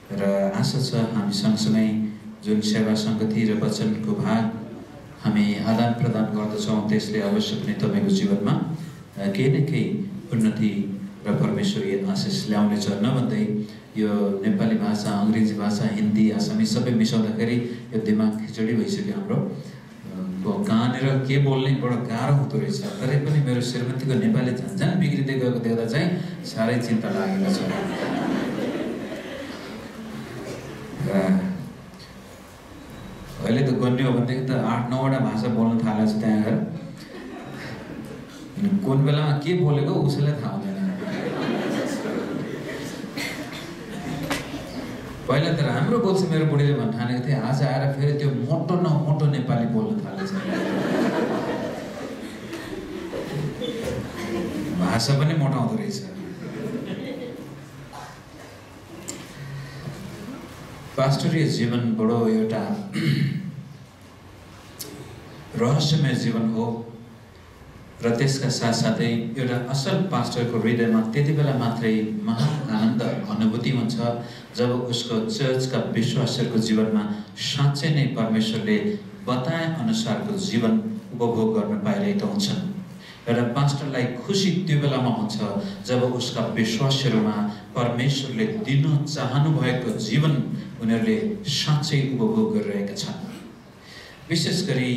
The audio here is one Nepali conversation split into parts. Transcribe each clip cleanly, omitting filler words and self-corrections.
र आशा छ हामी सँगसँगै जुन सेवा सङ्गति र वचनको भाग हामी आदान प्रदान गर्दछौँ त्यसले अवश्य पनि तपाईँको जीवनमा केही न केही उन्नति र परमेश्वरीय आशिष ल्याउनेछ। नभन्दै यो नेपाली भाषा, अङ्ग्रेजी भाषा, हिन्दी, आसामी सबै मिसाउँदाखेरि यो दिमाग खिचडी भइसक्यो हाम्रो। कहाँनिर के बोल्ने बडो गाह्रो हुँदो रहेछ। तरै पनि मेरो श्रीमतीको नेपाली झन्झन बिग्रिँदै गएको देख्दा चाहिँ साह्रै चिन्ता लागेको छ। अहिले त गन्यो भनेदेखि त 8-9वटा भाषा बोल्न थालेको छ त्यहाँ गएर। कुन बेलामा के बोलेको उसैलाई थाहा हुँदैन। पहिला त राम्रो बोल्छ मेरो बुढीले भन्न ठानेको थिएँ, आज आएर फेरि त्यो मोटो न मोटो नेपाली बोल्न थालेछ। भाषा पनि मोटाउँदो रहेछ। पास्टरीय जीवन बडो एउटा रहस्यमय जीवन हो र त्यसका साथसाथै एउटा असल पास्टरको हृदयमा त्यति बेला मात्रै महान आनन्द अनुभूति हुन्छ जब उसको चर्चका विश्वासीहरूको जीवनमा साँच्चै नै परमेश्वरले बताए अनुसारको जीवन उपभोग गर्न पाइरहेका हुन्छन्। एउटा पास्टरलाई खुसी त्यो बेलामा हुन्छ जब उसका विश्वासीहरूमा परमेश्वरले दिन चाहनु भएको जीवन उनीहरूले साँच्चै उपभोग गरिरहेका छन्। विशेष गरी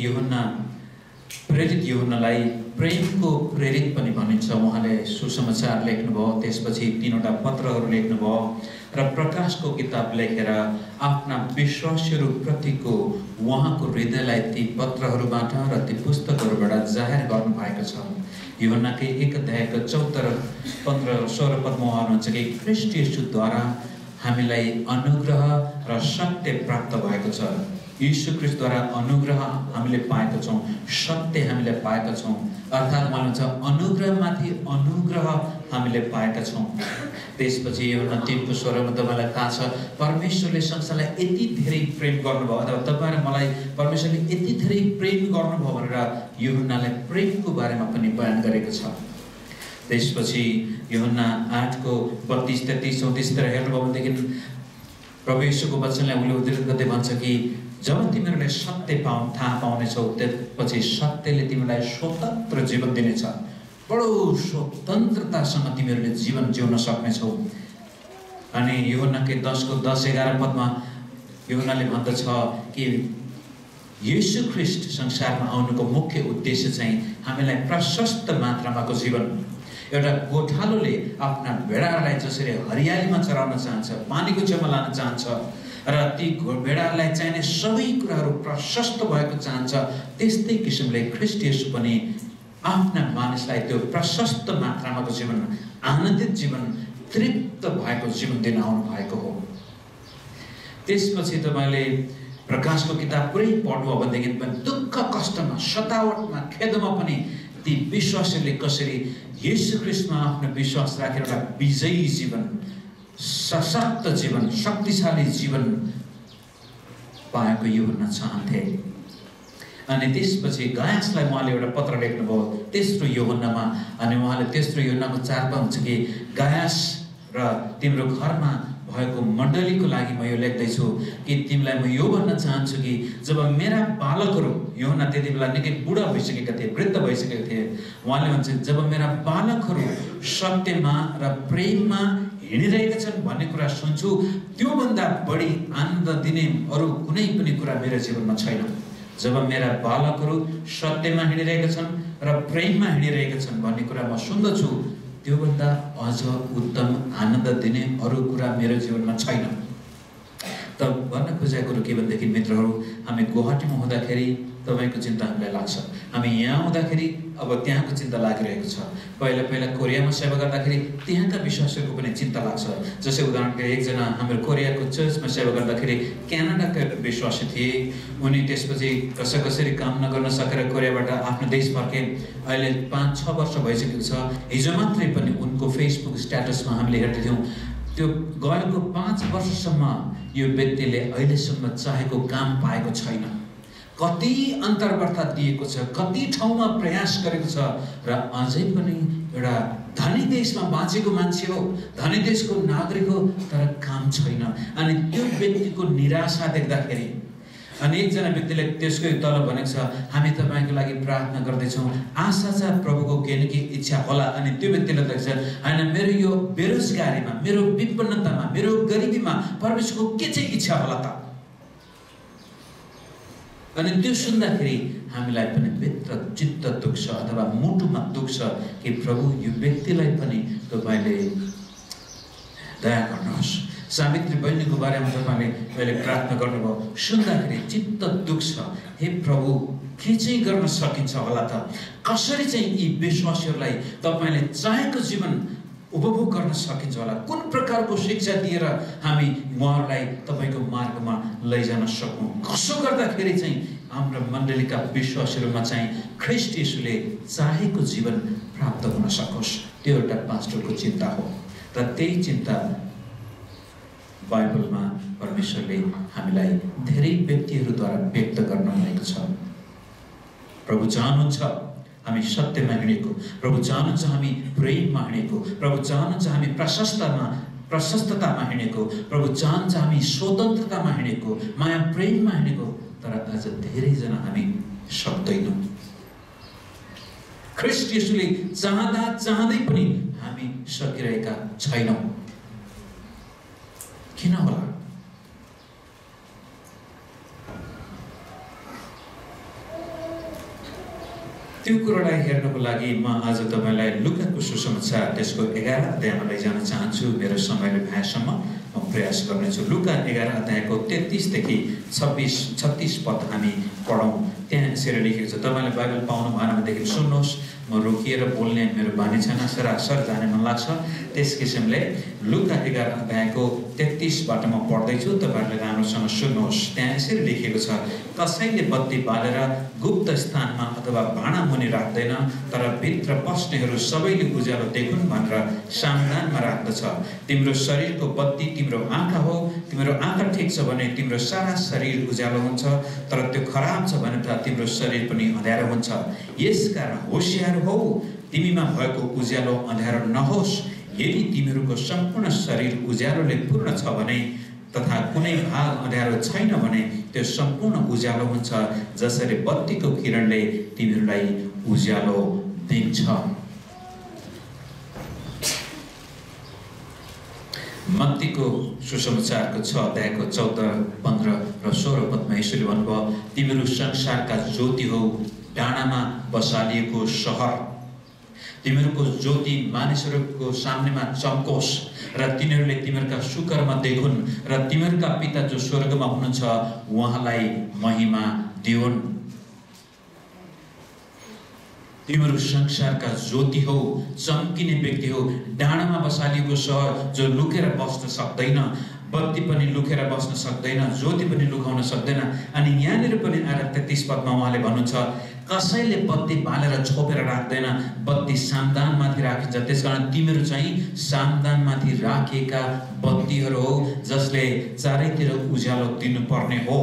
प्रेरित यूहन्नालाई प्रेमको प्रेरित पनि भनिन्छ। उहाँले सुसमाचार लेख्नुभयो, त्यसपछि 3वटा पत्रहरू लेख्नुभयो र प्रकाशको किताब लेखेर आफ्ना विश्वासीहरू प्रतिको उहाँको हृदयलाई ती पत्रहरूबाट र ती पुस्तकहरूबाट जाहेर गर्नुभएको छ। यूहन्नाकै 1 अध्यायको 14-15-16 पदमा उहाँनुहुन्छ कि ख्रीष्ट येशूद्वारा हामीलाई अनुग्रह र सत्य प्राप्त भएको छ। यीशु ख्रीष्टद्वारा अनुग्रह हामीले पाएका छौँ, सत्य हामीले पाएका छौँ। अर्थात् उहाँले अनुग्रहमाथि अनुग्रह हामीले पाएका छौँ। त्यसपछि यूहन्ना 3:16 तपाईँलाई थाहा छ, परमेश्वरले संसारलाई यति धेरै प्रेम गर्नुभयो अथवा तपाईँ र मलाई परमेश्वरले यति धेरै प्रेम गर्नुभयो भनेर यूहन्नाले प्रेमको बारेमा पनि बयान गरेको छ। त्यसपछि यूहन्ना 8:32-33-34 हेर्नुभयो भनेदेखि प्रभु यीशुको वचनलाई उनले उद्धृत गर्दै भन्छ कि जब तिमीहरूले सत्य थाहा पाउनेछौ त्यसपछि सत्यले तिमीलाई स्वतन्त्र जीवन दिनेछ। बडो स्वतन्त्रतासँग तिमीहरूले जीवन जिउन सक्नेछौ। अनि यूहन्नाकै 10:10-11 पदमा यूहन्नाले भन्दछ कि येशू ख्रीष्ट संसारमा आउनुको मुख्य उद्देश्य चाहिँ हामीलाई प्रशस्त मात्रामाको जीवन। एउटा गोठालोले आफ्ना भेडाहरूलाई जसरी हरियालीमा चराउन चाहन्छ, पानीको छेउमा लान चाहन्छ र ती भेडाहरूलाई चाहिने सबै कुराहरू प्रशस्त भएको चाहन्छ, त्यस्तै किसिमले ख्रीष्ट येशू पनि आफ्ना मानिसलाई त्यो प्रशस्त मात्रामाको जीवन, आनन्दित जीवन, तृप्त भएको जीवन दिन आउनु भएको हो। त्यसपछि तपाईँले प्रकाशको किताब पुरै पढ्नुभयो भनेदेखि पनि दुःख कष्टमा, सतावटमा, खेदमा पनि ती विश्वासीले कसरी येशू ख्रीष्टमा आफ्नो विश्वास राखेर एउटा विजयी जीवन, सशक्त जीवन, शक्तिशाली जीवन पाएको यूहन्ना चाहन्थे। अनि त्यसपछि गायसलाई उहाँले एउटा पत्र लेख्नुभयो तेस्रो यूहन्नामा। अनि उहाँले तेस्रो यूहन्नाको 4 हुन्छ कि गायस र तिम्रो घरमा भएको मण्डलीको लागि म यो लेख्दैछु कि तिमीलाई म यो भन्न चाहन्छु कि जब मेरा बालकहरू, यूहन्ना त्यति बेला निकै बुढा भइसकेका थिए, वृद्ध भइसकेका थिए, उहाँले भन्छ जब मेरा बालकहरू सत्यमा र प्रेममा हिँडिरहेका छन् भन्ने कुरा सुन्छु, त्योभन्दा बढी आनन्द दिने अरू कुनै पनि कुरा मेरो जीवनमा छैन। जब मेरा बालकहरू सत्यमा हिँडिरहेका छन् र प्रेममा हिँडिरहेका छन् भन्ने कुरा म सुन्दछु, त्योभन्दा अझ उत्तम आनन्द दिने अरू कुरा मेरो जीवनमा छैन। त भन्न खोजेको कुरो के भनेदेखि मित्रहरू, हामी गुवाहाटीमा हुँदाखेरि तपाईँको चिन्ता हामीलाई लाग्छ, हामी यहाँ हुँदाखेरि अब त्यहाँको चिन्ता लागिरहेको छ। पहिला कोरियामा सेवा गर्दाखेरि त्यहाँका विश्वासीहरूको पनि चिन्ता लाग्छ। जस्तै उदाहरणको एकजना हाम्रो कोरियाको चर्चमा सेवा गर्दाखेरि क्यानाडाका विश्वासी थिए। उनी त्यसपछि कसरी काम नगर्न सकेर कोरियाबाट आफ्नो देश फर्के। अहिले 5-6 वर्ष भइसकेको छ। हिजो मात्रै पनि उनको फेसबुक स्ट्याटसमा हामीले हेर्दैथ्यौँ, त्यो गएको 5 वर्षसम्म यो व्यक्तिले अहिलेसम्म चाहेको काम पाएको छैन। कति अन्तर्वार्ता दिएको छ, कति ठाउँमा प्रयास गरेको छ र अझै पनि एउटा धनी देशमा बाँचेको मान्छे हो, धनी देशको नागरिक हो, तर काम छैन। अनि त्यो व्यक्तिको निराशा देख्दाखेरि अनि एकजना व्यक्तिले त्यसको तल भनेको छ, हामी तपाईँको लागि प्रार्थना गर्दैछौँ, आशा छ प्रभुको केही न केही इच्छा होला। अनि त्यो व्यक्तिले देख्छ, होइन मेरो यो बेरोजगारीमा, मेरो विपन्नतामा, मेरो गरिबीमा परमेश्वरको के चाहिँ इच्छा होला त? अनि त्यो सुन्दाखेरि हामीलाई पनि भित्र चित्त दुख्छ अथवा मुटुमा दुख्छ कि प्रभु यो व्यक्तिलाई पनि तपाईँले दया गर्नुहोस्। सावित्री बहिनीको बारेमा तपाईँले पहिले प्रार्थना गर्नुभयो, सुन्दाखेरि चित्त दुख्छ। हे प्रभु, के चाहिँ गर्न सकिन्छ होला त? कसरी चाहिँ यी विश्वासीहरूलाई तपाईँले चाहेको जीवन उपभोग गर्न सकिन्छ होला? कुन प्रकारको शिक्षा दिएर हामी उहाँहरूलाई तपाईँको मार्गमा लैजान सकौँ? कसो गर्दाखेरि चाहिँ हाम्रो मण्डलीका विश्वासीहरूमा चाहिँ ख्रीष्ट येशूले चाहेको जीवन प्राप्त हुन सकोस्, त्यो एउटा पास्टरको चिन्ता हो। र त्यही चिन्ता बाइबलमा परमेश्वरले हामीलाई धेरै व्यक्तिहरूद्वारा व्यक्त गर्न भएको छ। प्रभु चाहनुहुन्छ हामी सत्यमा हिँडेको, प्रभु चाहनुहुन्छ हामी प्रेममा हिँडेको, प्रभु चाहनुहुन्छ हामी प्रशस्ततामा हिँडेको, प्रभु चाहन्छ हामी स्वतन्त्रतामा हिँडेको, माया प्रेममा हिँडेको। तर आज धेरैजना हामी सक्दैनौँ। ख्रीष्ट येशूले चाहँदा चाहँदै पनि हामी सकिरहेका छैनौँ। किन होला? त्यो कुरालाई हेर्नको लागि म आज तपाईलाई लुकाको सुसमाचार त्यसको 11 अध्यायमा लैजान चाहन्छु। मेरो समयले भएसम्म म प्रयास गर्नेछु। लुका 11 अध्यायको 33 देखि 36 पद हामी पढौँ। त्यहाँ यसरी लेखेको छ। तपाईले बाइबल पाउनु भएन भनेदेखि सुन्नुहोस्। म रोकिएर बोल्ने मेरो बानी छैन, सरासर जाने मन लाग्छ। त्यस किसिमले लुका 11 अध्यायको 33बाट म पढ्दैछु, तपाईहरूले राम्रोसँग सुन्नुहोस्। त्यहाँ यसरी लेखेको छ, कसैले बत्ती बालेर गुप्त स्थानमा अथवा भाँडा मुनि राख्दैन, तर भित्र पस्नेहरू सबैले उज्यालो देखुन् भनेर सामदानमा राख्दछ। तिम्रो शरीरको बत्ती तिम्रो आँखा हो। तिम्रो आँखा ठिक छ भने तिम्रो सारा शरीर उज्यालो हुन्छ, तर त्यो खराब छ भने त तिम्रो शरीर पनि अँध्यारो हुन्छ। यसकारण होशियार हो, तिमीमा भएको उज्यालो अँध्यारो नहोस्। यदि तिमीहरूको सम्पूर्ण शरीर उज्यालोले पूर्ण छ भने तथा कुनै भाग अँध्यारो छैन भने त्यो सम्पूर्ण उज्यालो हुन्छ, जसरी बत्तीको किरणले तिमीहरूलाई उज्यालो दिन्छ। मत्तीको सुसमाचारको 6 अध्यायको 14, 15 र 16 पदमा यसरी भन्नुभयो, तिमीहरू संसारका ज्योति हो, डाँडामा बसालिएको सहर। तिमीहरूको ज्योति मानिसहरूको सामनेमा चम्कोस् र तिनीहरूले तिमीहरूका सुकर्म देखुन् र तिमीहरूका पिता जो स्वर्गमा हुनुहुन्छ उहाँलाई महिमा दिउन्। तिमीहरू संसारका ज्योति हो, चम्किने व्यक्ति हो, डाँडामा बसालिएको सहर जो लुकेर बस्न सक्दैन, बत्ती पनि लुकेर बस्न सक्दैन, ज्योति पनि लुकाउन सक्दैन। अनि यहाँनिर पनि आएर 33 पदमा उहाँले भन्नुहुन्छ, कसैले बत्ती बालेर छोपेर राख्दैन, बत्ती सामदानमाथि राखिन्छ। त्यसकारण तिमीहरू चाहिँ सामदानमाथि राखिएका बत्तीहरू हो, जसले चारैतिर उज्यालो दिनुपर्ने हो।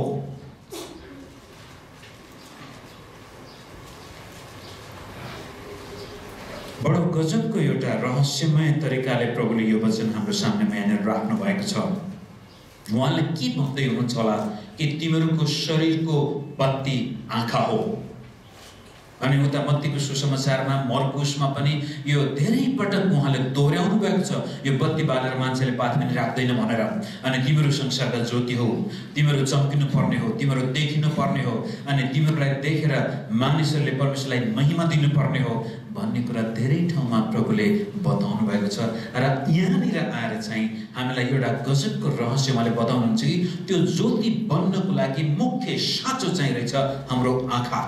बडो गजबको एउटा रहस्यमय तरिकाले प्रभुले यो वचन हाम्रो सामनेमा यहाँनिर राख्नु भएको छ। उहाँले के भन्दै हुनुहुन्छ होला कि तिमीहरूको शरीरको बत्ती आँखा हो। अनि उता मत्तीको सुसमाचारमा मर्कुसमा पनि यो धेरै पटक उहाँले दोहोऱ्याउनु भएको छ, यो बत्ती बालेर मान्छेले पात पनि राख्दैन भनेर। अनि तिमीहरू संसारका ज्योति हो, तिमीहरू चम्किनु पर्ने हो, तिमीहरू देखिनु पर्ने हो, अनि तिमीहरूलाई देखेर मानिसहरूले परमेश्वरलाई महिमा दिनुपर्ने हो भन्ने कुरा धेरै ठाउँमा प्रभुले बताउनु भएको छ। र यहाँनिर आएर चाहिँ हामीलाई एउटा गजबको रहस्य उहाँले बताउनुहुन्छ कि त्यो ज्योति बन्नको लागि मुख्य साँचो चाहिँ रहेछ हाम्रो आँखा।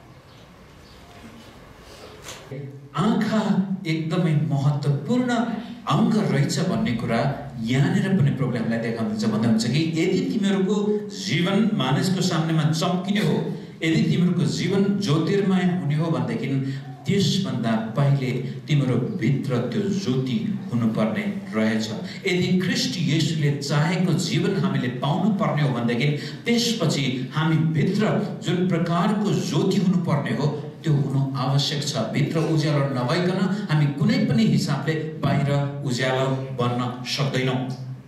आँखा एकदमै महत्त्वपूर्ण अङ्ग रहेछ भन्ने कुरा यहाँनिर पनि प्रभुले हामीलाई देखाउनुहुन्छ। भन्नुहुन्छ कि यदि तिमीहरूको जीवन मानिसको सामनेमा चम्किने हो, यदि तिमीहरूको जीवन ज्योतिर्मय हुने हो भनेदेखि त्यसभन्दा पहिले तिम्रो भित्र त्यो ज्योति हुनुपर्ने रहेछ। यदि ख्रीष्ट येशूले चाहेको जीवन हामीले पाउनु पर्ने हो भनेदेखि त्यसपछि हामी भित्र जुन प्रकारको ज्योति हुनुपर्ने हो त्यो हुनु आवश्यक छ। भित्र उज्यालो नभइकन हामी कुनै पनि हिसाबले बाहिर उज्यालो बन्न सक्दैनौ।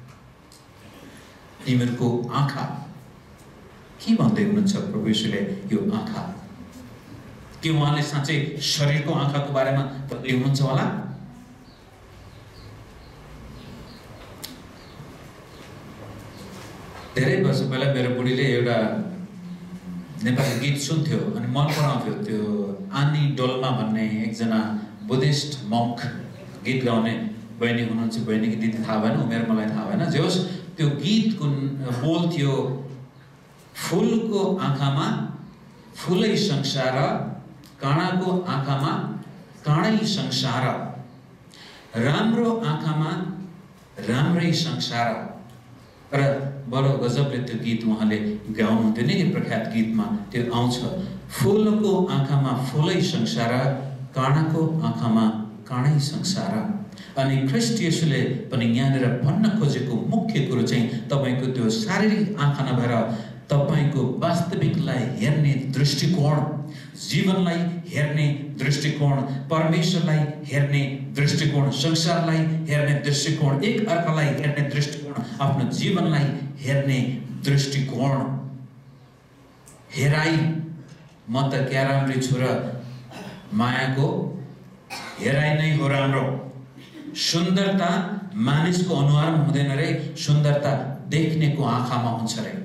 तिमीहरूको आँखा के भन्दै हुनुहुन्छ प्रभु यीशुले? यो आँखा के उहाँले साँच्चै शरीरको आँखाको बारेमा भन्दै हुनुहुन्छ होला? धेरै वर्ष पहिला मेरो बुढीले एउटा नेपाली गीत सुन्थ्यो अनि मन पराउँथ्यो। त्यो आनी डोल्मा भन्ने एकजना बुद्धिस्ट मङ्क गीत गाउने बहिनी हुनुहुन्छ। बहिनीकी दिदी थाहा भएन, उमेर मलाई थाहा भएन। जे होस् त्यो गीतको बोल थियो, फुलको आँखामा फुलै संसार, काँडाको आँखामा काँडै संसार, राम्रो आँखामा राम्रै संसार। र बडो गजबले त्यो गीत उहाँले गाउनुहुन्थ्यो। निकै प्रख्यात गीतमा त्यो आउँछ, फुलको आँखामा फुलै संसार, काँडाको आँखामा काँडै संसार। अनि ख्रीष्ट येशूले पनि यहाँनिर भन्न खोजेको मुख्य कुरो चाहिँ तपाईको त्यो शारीरिक आँखा नभएर तपाईको वास्तविकलाई हेर्ने दृष्टिकोण, जीवनलाई हेर्ने दृष्टिकोण, परमेश्वरलाई हेर्ने दृष्टिकोण, संसारलाई हेर्ने दृष्टिकोण, एक अर्कालाई हेर्ने दृष्टिकोण, आफ्नो जीवनलाई हेर्ने दृष्टिकोण। हेराई म त क्या राम्री छु र मायाको हेराई नै हो राम्रो। सुन्दरता मानिसको अनुहारमा हुँदैन रे, सुन्दरता देख्नेको आँखामा हुन्छ रे।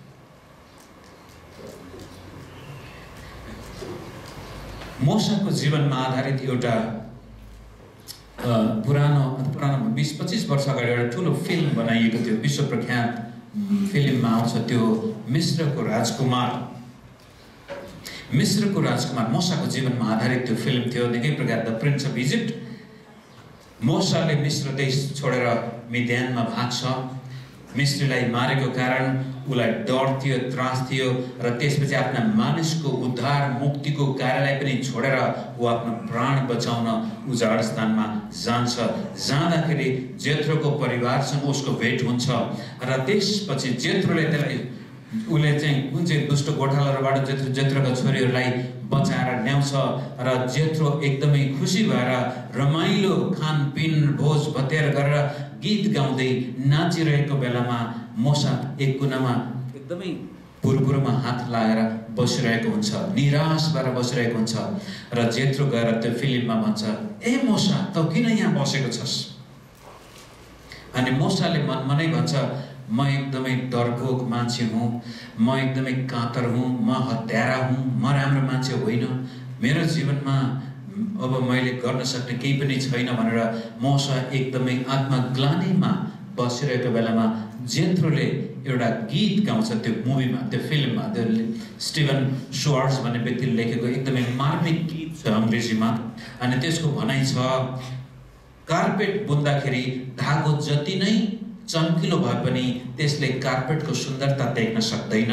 मोसाको जीवनमा आधारित एउटा पुरानो 20-25 वर्ष अगाडि एउटा ठुलो फिल्म बनाइएको थियो। विश्व प्रख्यात फिल्ममा आउँछ त्यो मिस्रको राजकुमार मोसाको जीवनमा आधारित त्यो फिल्म थियो। निकै प्रख्यात, द प्रिन्स अफ इजिप्ट। मोसाले मिस्र देश छोडेर मिद्यानमा भाग्छ। मिस्रीलाई मारेको कारण उसलाई डर थियो, त्रास थियो र त्यसपछि आफ्ना मानिसको उद्धार मुक्तिको कार्यलाई पनि छोडेर ऊ आफ्नो प्राण बचाउन उजाड स्थानमा जान्छ। जाँदाखेरि जेथ्रोको परिवारसँग उसको भेट हुन्छ र त्यसपछि जेथ्रोले त्यसलाई उसले चाहिँ कुन चाहिँ दुष्ट गोठालाहरूबाट जेथ्रोका छोरीहरूलाई बचाएर ल्याउँछ र जेथ्रो एकदमै खुसी भएर रमाइलो खानपिन भोज भतेर गरेर गीत गाउँदै नाचिरहेको बेलामा मोसा एक कुनामा एकदमै पुरपुरमा हात लगाएर बसिरहेको हुन्छ, निराश भएर बसिरहेको हुन्छ र जेथ्रो गएर त्यो फिल्ममा भन्छ, ए मोसा तँ किन यहाँ बसेको छस्? अनि मोसाले मनमा नै भन्छ, म एकदमै डरपोक मान्छे हुँ, म एकदमै कातर हुँ, म हत्यारा हुँ, म राम्रो मान्छे होइन, मेरो जीवनमा अब मैले गर्न सक्ने केही पनि छैन भनेर मोसा एकदमै आत्मग्लानीमा बसिरहेको बेलामा जेथ्रोले एउटा गीत गाउँछ। त्यो मुभीमा, त्यो फिल्ममा, त्यो स्टिभन श्वार्ट्ज भन्ने व्यक्तिले लेखेको एकदमै मार्मिक गीत छ अङ्ग्रेजीमा। अनि त्यसको भनाइ छ, कार्पेट बुन्दाखेरि धागो जति नै चम्किलो भए पनि त्यसले कार्पेटको सुन्दरता देख्न सक्दैन।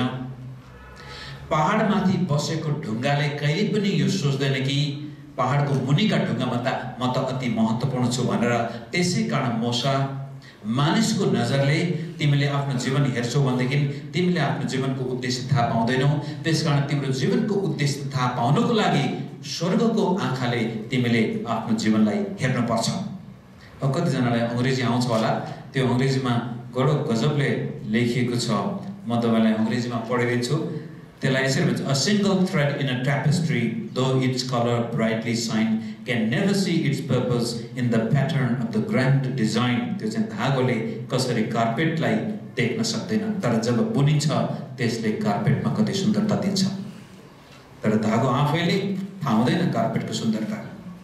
पहाडमाथि बसेको ढुङ्गाले कहिले पनि यो सोच्दैन कि पहाडको मुनिका ढुङ्गामा त म त अति महत्त्वपूर्ण छु भनेर। त्यसै कारण मोसा, मानिसको नजरले तिमीले आफ्नो जीवन हेर्छौ भनेदेखि तिमीले आफ्नो जीवनको उद्देश्य थाहा पाउँदैनौ। त्यसकारण तिम्रो जीवनको उद्देश्य थाहा पाउनको लागि स्वर्गको आँखाले तिमीले आफ्नो जीवनलाई हेर्नुपर्छ। अब कतिजनालाई अङ्ग्रेजी आउँछ होला, त्यो अङ्ग्रेजीमा बडो गजबले लेखिएको छ, म तपाईँलाई अङ्ग्रेजीमा पढिदिन्छु। त्यसलाई यसरी भन्छ, a single thread in a tapestry, though its color brightly shine, can never see its purpose in the pattern of the grand design. त्यो चाहिँ धागोले कसरी कार्पेटलाई देख्न सक्दैन, तर जब बुनिन्छ त्यसले कार्पेटमा कति सुन्दरता दिन्छ। तर धागो आफैले थाहा हुँदैन कार्पेटको सुन्दरता।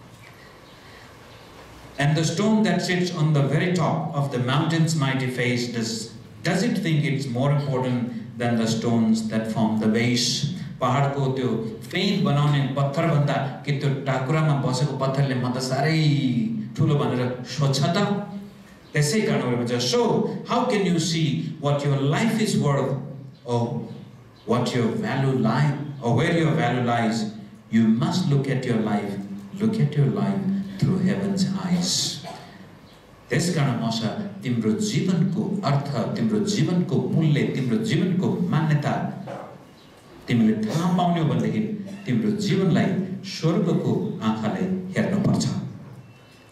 And the stone that sits on the very top of the mountain's mighty face, does it think it's more important than the stones that form the base? पहाडको त्यो फेद बनाउने पत्थर भन्दा कि त्यो टाकुरामा बसेको पत्थरले म त साह्रै ठुलो भनेर सोच्छ त। त्यसै कारण भन्छ, so how can you see what your life is worth or what your value lies or where your value lies? You must look at your life through heaven's eyes. त्यसकारण मोसा, तिम्रो जीवनको अर्थ, तिम्रो जीवनको मूल्य, तिम्रो जीवनको मान्यता तिमीले थाहा पाउने हो भनेदेखि तिम्रो जीवनलाई स्वर्गको आँखाले हेर्नुपर्छ।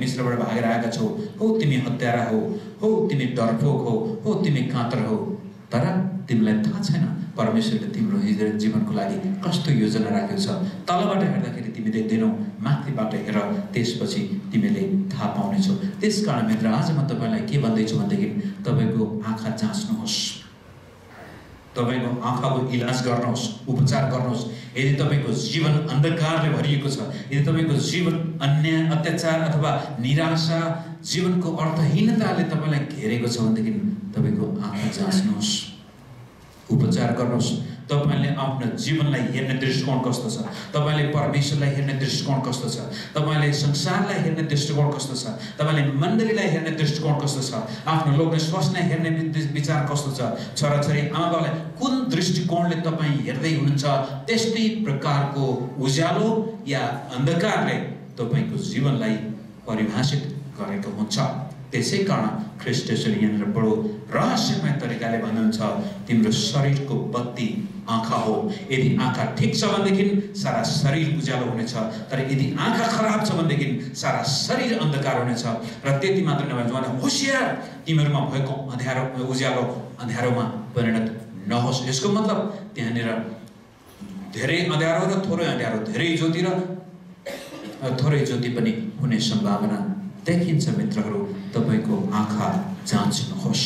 मिश्रबाट भागेर आएका छौ, हो तिमी हत्यारा हो तिमी डरपोक हो तिमी कातर हो। तर तिमीलाई थाहा छैन परमेश्वरले तिम्रो जीवनको लागि कस्तो योजना राखेको छ। तलबाट हेर्दाखेरि तिमी देख्दैनौ, माथिबाट हेर, त्यसपछि तिमीले थाहा पाउनेछौ। त्यसकारण मित्र, आज म तपाईलाई के भन्दैछु भनेदेखि तपाईको आँखा जाँच्नुहोस्, तपाईको आँखाको इलाज गर्नुहोस्, उपचार गर्नुहोस्। यदि तपाईको जीवन अन्धकारले भरिएको छ, यदि तपाईको जीवन अन्याय, अत्याचार अथवा निराशा, जीवनको अर्थहीनताले तपाईलाई घेरेको छ भनेदेखि तपाईको आँखा जाँच्नुहोस्, उपचार गर्नुहोस्। तपाईले आफ्नो जीवनलाई हेर्ने दृष्टिकोण कस्तो छ, तपाईले परमेश्वरलाई हेर्ने दृष्टिकोण कस्तो छ, तपाईले संसारलाई हेर्ने दृष्टिकोण कस्तो छ, तपाईले मण्डलीलाई हेर्ने दृष्टिकोण कस्तो छ, आफ्नो लोग्ने स्वास्नीलाई हेर्ने विचार कस्तो छ, छोराछोरी आमाबाबुलाई कुन दृष्टिकोणले तपाईँ हेर्दै हुनुहुन्छ, त्यस्तै प्रकारको उज्यालो या अन्धकारले तपाईको जीवनलाई परिभाषित गरेको हुन्छ। त्यसै कारण ख्रीष्ट यसोले यहाँनिर बडो रहस्यमय तरिकाले भन्नुहुन्छ, तिम्रो शरीरको बत्ती आँखा हो। यदि आँखा ठिक छ भनेदेखि सारा शरीर उज्यालो हुनेछ, तर यदि आँखा खराब छ भनेदेखि सारा शरीर अन्धकार हुनेछ। र त्यति मात्र नभए होशियार, तिमीहरूमा भएको अँध्यारो उज्यालो अँध्यारोमा परिणत नहोस्। यसको मतलब त्यहाँनिर धेरै अँध्यारो र थोरै अँध्यारो, धेरै ज्योति र थोरै ज्योति पनि हुने सम्भावना देखिन्छ। मित्रहरू, तपाईको आँखा जाँच्नुहोस्।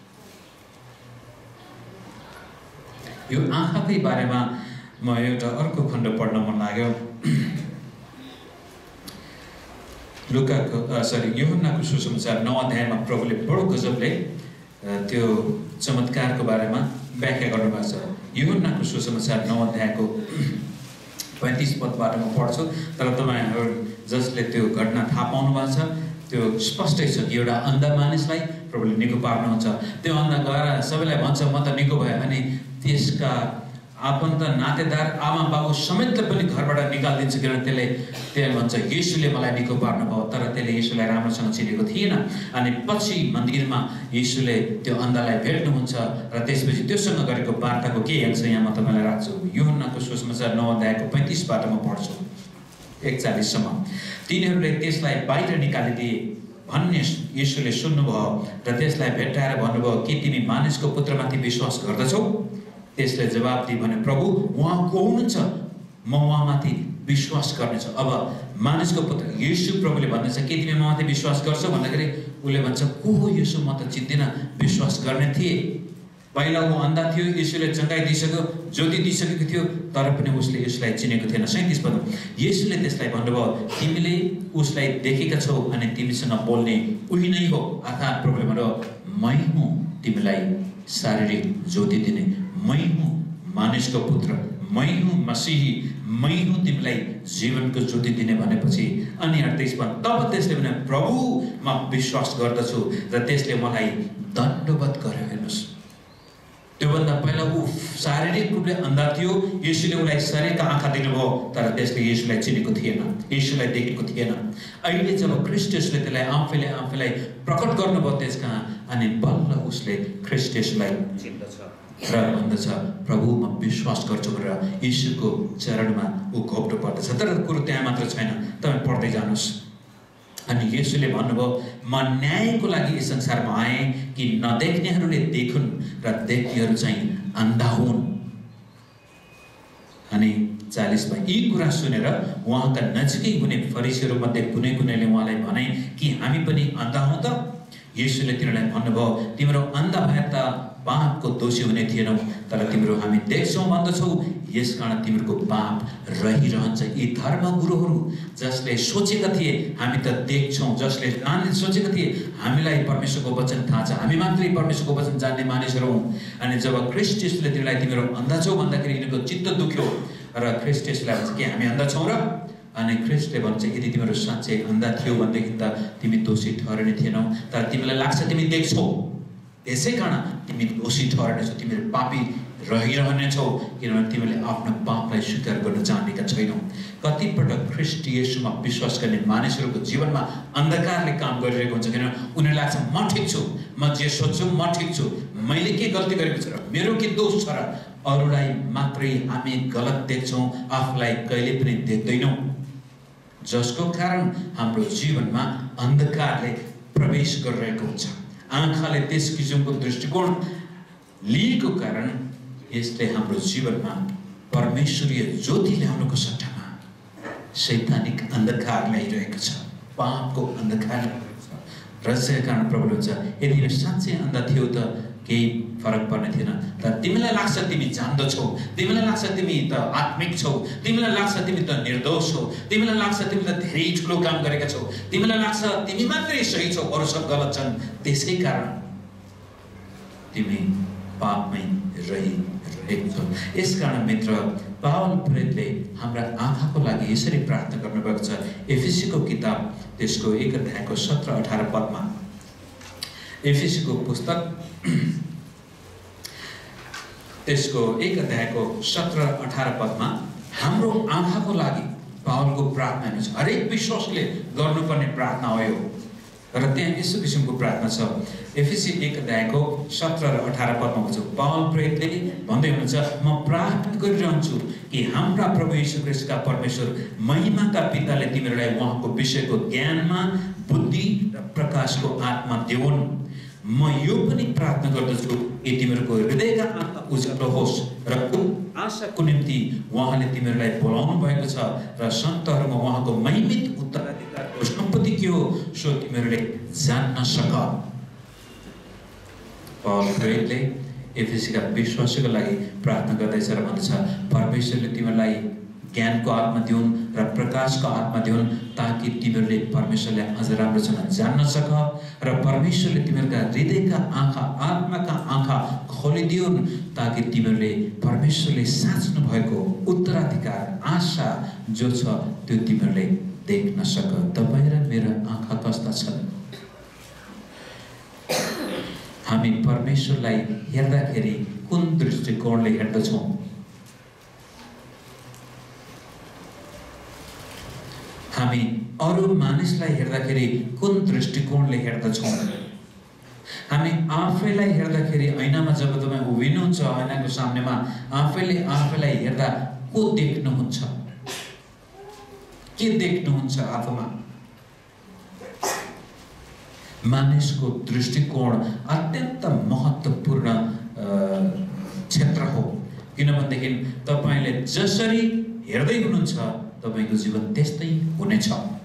यो आँखाकै बारेमा म एउटा अर्को खण्ड पढ्न मन लाग्यो। यूहन्नाको सुसमाचार 9 अध्यायमा प्रभुले बडो गजबले त्यो चमत्कारको बारेमा व्याख्या गर्नुभएको छ। यूहन्नाको सुसमाचार 9 अध्यायको 35 पदबाट म पढ्छु, तर तपाईहरु जसले त्यो घटना थाहा पाउनु भएको छ त्यो स्पष्टै छ कि एउटा अन्धा मानिसलाई प्रभुले निको पार्नुहुन्छ। त्यो अन्धा गएर सबैलाई भन्छ म त निको भएँ, अनि त्यसका आफन्त नातेदार आमा बाबु समेतले पनि घरबाट निकालिदिन्छ, किनभने त्यसले भन्छ येशूले मलाई निको पार्नुभयो। तर त्यसले येशूलाई राम्रोसँग चिनेको थिएन। अनि पछि मन्दिरमा येशूले त्यो अन्धालाई भेट्नुहुन्छ र त्यसपछि त्योसँग गरेको वार्ताको के अंश यहाँ म तपाईलाई राख्छु। यूहन्नाको सुसमाचार 9 अध्यायको 35 बाट म पढ्छु 41 सम्म। तिनीहरूले त्यसलाई बाहिर निकालिदिए भन्ने येशूले सुन्नुभयो र त्यसलाई भेट्टाएर भन्नुभयो, के तिमी मानिसको पुत्रमाथि विश्वास गर्दछौ? त्यसले जवाब दिए भने, प्रभु उहाँ को हुनुहुन्छ, म उहाँमाथि विश्वास गर्नेछु। अब मानिसको पुत्र येशू प्रभुले भन्दैछ, के तिमी ममाथि विश्वास गर्छौ भन्दाखेरि उसले भन्छ, को हो येशू, म त चिन्दिन, विश्वास गर्ने थिए। पहिला ऊ अन्धा थियो, येशूले चंगाई दिइसक्यो, ज्योति दिइसकेको थियो, तर पनि उसले यसलाई चिनेको थिएन। 37 पद। येशूले त्यसलाई भन्नुभयो, तिमीले उसलाई देखेका छौ अनि तिमीसँग बोल्ने उही नै हो। अर्थात् प्रभुले भन्नुभयो, मै हुँ तिमीलाई शारीरिक ज्योति दिने, मै हुँ मानिसको पुत्र, मै हुँ मसीही, मै हुँ तिमीलाई जीवनको ज्योति दिने भनेपछि अनि 38 पद। तब त्यसले भने, प्रभु म विश्वास गर्दछु, र त्यसले मलाई दण्डवत गर्यो। हेर्नुस्, त्योभन्दा पहिला ऊ शारीरिक रूपले अन्धा थियो, येशूले उसलाई शरीरका आँखा दिनुभयो, तर त्यसले येशूलाई चिनेको थिएन, येशूलाई देखेको थिएन। अहिले जब ख्रीष्ट यसले त्यसलाई आफैलाई प्रकट गर्नुभयो त्यसका, अनि बल्ल उसले ख्रीष्ट यसलाई चिन्दछ र भन्दछ, प्रभु म विश्वास गर्छु भनेर येशूको चरणमा ऊ घोप्नु पर्दछ। तर कुरो त्यहाँ मात्र छैन, तपाईँ पढ्दै जानुहोस्। अनि येशूले भन्नुभयो, म न्यायको लागि यस संसारमा आएँ कि नदेख्नेहरूले देखुन् र देख्नेहरू चाहिँ अन्धा हुन्। अनि 40 मा यी कुरा सुनेर उहाँका नजिकै हुने फरिसीहरू मध्ये कुनै-कुनैले उहाँलाई भने कि हामी पनि अन्धा हौं त? येशूले तिनीहरूलाई भन्नुभयो, तिम्रो अन्धा भए त पापको दोषी हुने थिएनौ, तर तिम्रो हामी देख्छौं भन्दछौ, यसकारण तिम्रो पाप रहिरहन्छ। यी धर्मगुरुहरू जसले सोचेका थिए हामी त देख्छौं, जसले सोचेका थिए हामीलाई परमेश्वरको वचन थाहा छ, हामी मात्रै परमेश्वरको वचन जान्ने मानिसहरू हौं। अनि जब ख्रीष्ट यसले तिनीलाई तिम्रो अन्धा छौ भन्दाखेरि यिनीहरूको चित्त दुख्यो र ख्रीष्ट यसलाई भन्छ कि हामी अन्धा छौं र? अनि ख्रीष्टले भन्छ, यदि तिम्रो साँच्चै अन्धा थियो भनेदेखि त तिमी दोषी ठहरिने थिएनौ, तर तिमीलाई लाग्छ तिमी देख्छौ, त्यसै कारण तिमी दोषी ठहरिनेछौ, तिमी पापी रहिरहनेछौ, किनभने तिमीले आफ्नो पापलाई स्वीकार गर्न जानेका छैनौ। कतिपटक ख्रीष्ट येशूमा विश्वास गर्ने मानिसहरूको जीवनमा अन्धकारले काम गरिरहेको हुन्छ, किनभने उनीहरूलाई लाग्छ म ठिक छु, म जे सोच्छु म ठिक छु, मैले के गल्ती गरेको छु र, मेरो के दोष छ र? अरूलाई मात्रै हामी गलत देख्छौं, आफूलाई कहिले पनि देख्दैनौं। जसको कारण हाम्रो जीवनमा अन्धकारले प्रवेश गरिरहेको हुन्छ। आँखाले त्यस किसिमको दृष्टिकोण लिएको कारण यसले हाम्रो जीवनमा परमेश्वरीय ज्योति ल्याउनुको सट्टामा शैतानिक अन्धकार ल्याइरहेको छ, पापको अन्धकार ल्याइरहेको छ। र त्यसै कारण प्रभुले भन्छ, यदि यो साँच्चै अन्ध थियो त केही फरक पर्ने थिएन। तर तिमीलाई लाग्छ तिमी जान्दछौ, तिमीलाई लाग्छ तिमी त आत्मिक छौ, तिमीलाई लाग्छ तिमी त निर्दोष छौ, तिमीलाई लाग्छ तिमी त धेरै ठुलो काम गरेका छौ, तिमीलाई लाग्छ तिमी मात्रै सही छौ, अरू सब गलत छन्, त्यसै कारण तिमी पापमै रहिरहेको छौ। यसकारण मित्र पावल प्रेरितले हाम्रा आँखाको लागि यसरी प्रार्थना गर्नुभएको छ। एफिसीको किताब त्यसको 1 अध्यायको 17-18 पदमा, एफिसीको पुस्तक त्यसको 1 अध्यायको 17-18 पदमा हाम्रो आँखाको लागि पावलको प्रार्थना छ। हरेक विश्वासले गर्नुपर्ने प्रार्थना हो यो। र त्यहाँ यस्तो किसिमको प्रार्थना छ। एफिसी 1 अध्यायको 17 र 18 पदमा भन्छ, पावल प्रेरितले भन्दै हुनुहुन्छ, म प्रार्थना गरिरहन्छु कि हाम्रा प्रभु येशू ख्रीष्टका परमेश्वर महिमाका पिताले तिमीहरूलाई उहाँको विषयको ज्ञानमा बुद्धि र प्रकाशको आत्मा देऊन्। म यो पनि प्रार्थना गर्दछु कि तिमीहरूको हृदयका आँखा उज्यालो होस् र आशाको निम्ति उहाँले तिमीहरूलाई बोलाउनु भएको छ र सन्तहरूमा उहाँको महिमित उत्तराधिकारको सम्पत्ति के हो सो तिमीहरूले जान्न सक। पावल प्रेरितले एफिसीका विश्वासीको लागि प्रार्थना गर्दैछ र भन्दछ, परमेश्वरले तिमीहरूलाई ज्ञानको आत्मा दिउन् र प्रकाशको आत्मा दिउन् ताकि तिमीहरूले परमेश्वरले अझ राम्रोसँग जान्न सक र परमेश्वरले तिमीहरूका हृदयका आँखा, आत्माका आँखा खोलिदिउन् ताकि तिमीहरूले परमेश्वरले साच्नु भएको उत्तराधिकार आशा जो छ त्यो तिमीहरूले देख्न सक। तपाईँ र मेरो आँखा कस्ता छन्? हामी परमेश्वरलाई हेर्दाखेरि कुन दृष्टिकोणले हेर्दछौँ? हामी अरू मानिसलाई हेर्दाखेरि कुन दृष्टिकोणले हेर्दछौँ? हामी आफैलाई हेर्दाखेरि ऐनामा जब तपाईँ उभिनुहुन्छ, ऐनाको सामनेमा आफैले आफैलाई हेर्दा को देख्नुहुन्छ? के देख्नुहुन्छ आफूमा? मानिसको दृष्टिकोण अत्यन्त महत्त्वपूर्ण क्षेत्र हो। किनभनेदेखि तपाईँले जसरी हेर्दै हुनुहुन्छ तपाईको जीवन त्यस्तै हुनेछ।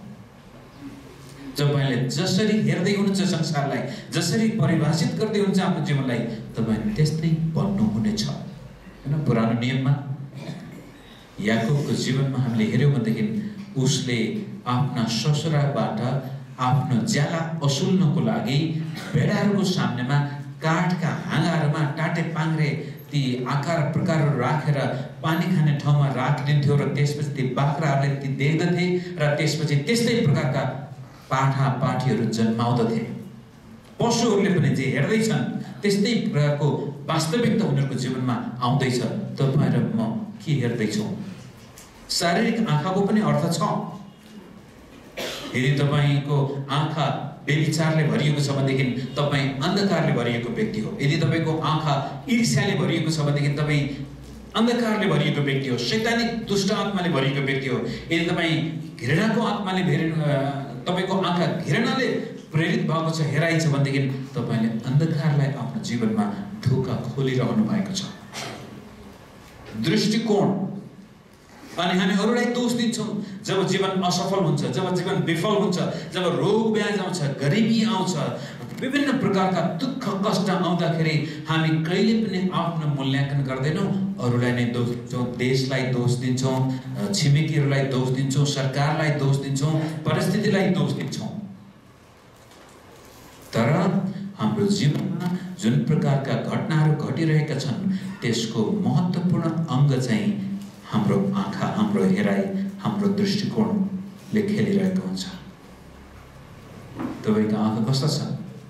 तपाईले जसरी हेर्दै हुनुहुन्छ संसारलाई, जसरी परिभाषित गर्दै हुनुहुन्छ आफ्नो जीवनलाई, तपाई त्यस्तै बन्नु हुनेछ। हैन, पुरानो नियममा याकूबको जीवनमा हामीले हेर्यौं भनेदेखि उसले आफ्ना ससुराबाट आफ्नो ज्याला असुल्नको लागि भेडाहरूको सामनेमा काठका हाँगाहरूमा टाटे पाङ्ग्रे ती आकार प्रकारहरू राखेर पानी खाने ठाउँमा राखिदिन्थ्यो र त्यसपछि ती बाख्राहरूले ती देख्दथे र त्यसपछि त्यस्तै प्रकारका पाठा पाठीहरू जन्माउँदथे। पशुहरूले पनि जे हेर्दैछन् त्यस्तै प्रकारको वास्तविकता उनीहरूको जीवनमा आउँदैछ। तपाईँ र म के हेर्दैछौँ? शारीरिक आँखाको पनि अर्थ छ। यदि तपाईको आँखा बेविचारले भरिएको छ भनेदेखि तपाईँ अन्धकारले भरिएको व्यक्ति हो। यदि तपाईको आँखा ईर्ष्याले भरिएको छ भनेदेखि तपाईँ अन्धकारले भरिएको व्यक्ति हो, शैतानिक दुष्ट आत्माले भरिएको व्यक्ति हो। यदि तपाईँ घृणाको आत्माले तपाईको आँखा घृणाले प्रेरित भएको छ, हेराइ छ भनेदेखि तपाईले अन्धकारलाई आफ्नो जीवनमा ढोका खोलिरहनु भएको छ। दृष्टिकोण। अनि हामी अरूलाई दोष दिन्छौँ जब जीवन असफल हुन्छ, जब जीवन विफल हुन्छ, जब रोग ब्याज आउँछ, गरिबी आउँछ, विभिन्न प्रकारका दुःख कष्ट आउँदाखेरि हामी कहिले पनि आफ्नो मूल्याङ्कन गर्दैनौँ। अरूलाई नै दोष दिन्छौँ, देशलाई दोष दिन्छौँ, छिमेकीहरूलाई दोष दिन्छौँ, सरकारलाई दोष दिन्छौँ, परिस्थितिलाई दोष दिन्छौँ। तर हाम्रो जीवनमा जुन प्रकारका घटनाहरू घटिरहेका छन् त्यसको महत्त्वपूर्ण अङ्ग चाहिँ हाम्रो आँखा, हाम्रो हेराइ, हाम्रो दृष्टिकोणले खेलिरहेको हुन्छ। तपाईको आँखा कस्तो छ?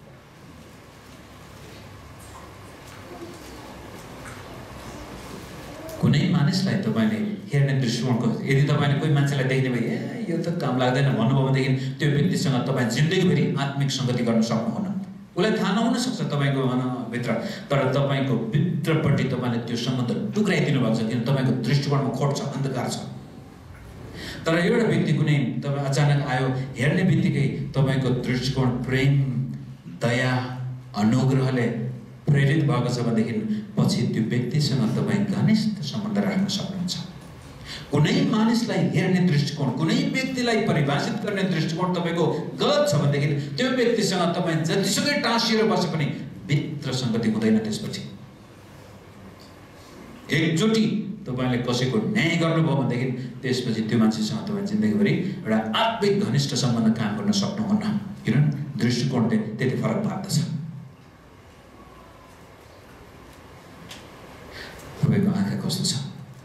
कुनै मानिसलाई तपाईले हेर्ने दृष्टिकोणको, यदि तपाईले कोही मान्छेलाई देख्ने भए ए यो त काम लाग्दैन भन्नुभयो भनेदेखि त्यो व्यक्तिसँग तपाईँ जिन्दगीभरि आत्मिक सङ्गति गर्न सक्नुहुन्न। उसलाई थाहा नहुन सक्छ तपाईँको भित्र, तर तपाईँको भित्रपट्टि तपाईँले त्यो सम्बन्ध टुक्राइदिनु भएको छ, किन तपाईँको दृष्टिकोणमा खोट छ, अन्धकार छ। तर एउटा व्यक्ति कुनै तपाईँ अचानक आयो, हेर्ने बित्तिकै तपाईँको दृष्टिकोण प्रेम, दया, अनुग्रहले प्रेरित भएको छ भनेदेखि पछि त्यो व्यक्तिसँग तपाईँ घनिष्ठ सम्बन्ध राख्न सक्नुहुन्छ। कुनै मानिसलाई हेर्ने दृष्टिकोण, कुनै व्यक्तिलाई परिभाषित गर्ने दृष्टिकोण तपाईँको गलत छ भनेदेखि त्यो व्यक्तिसँग तपाईँ जतिसुकै टाँसिएर बसे पनि भित्र सङ्गति हुँदैन। त्यसपछि एकचोटि तपाईँले कसैको न्याय गर्नुभयो भनेदेखि त्यसपछि त्यो मान्छेसँग तपाईँ जिन्दगीभरि एउटा आत्मिक घनिष्ठ सम्बन्ध काम गर्न सक्नुहुन्न, किनभने दृष्टिकोणले त्यति फरक पार्दछ। तपाईँको आँखा कस्तो छ?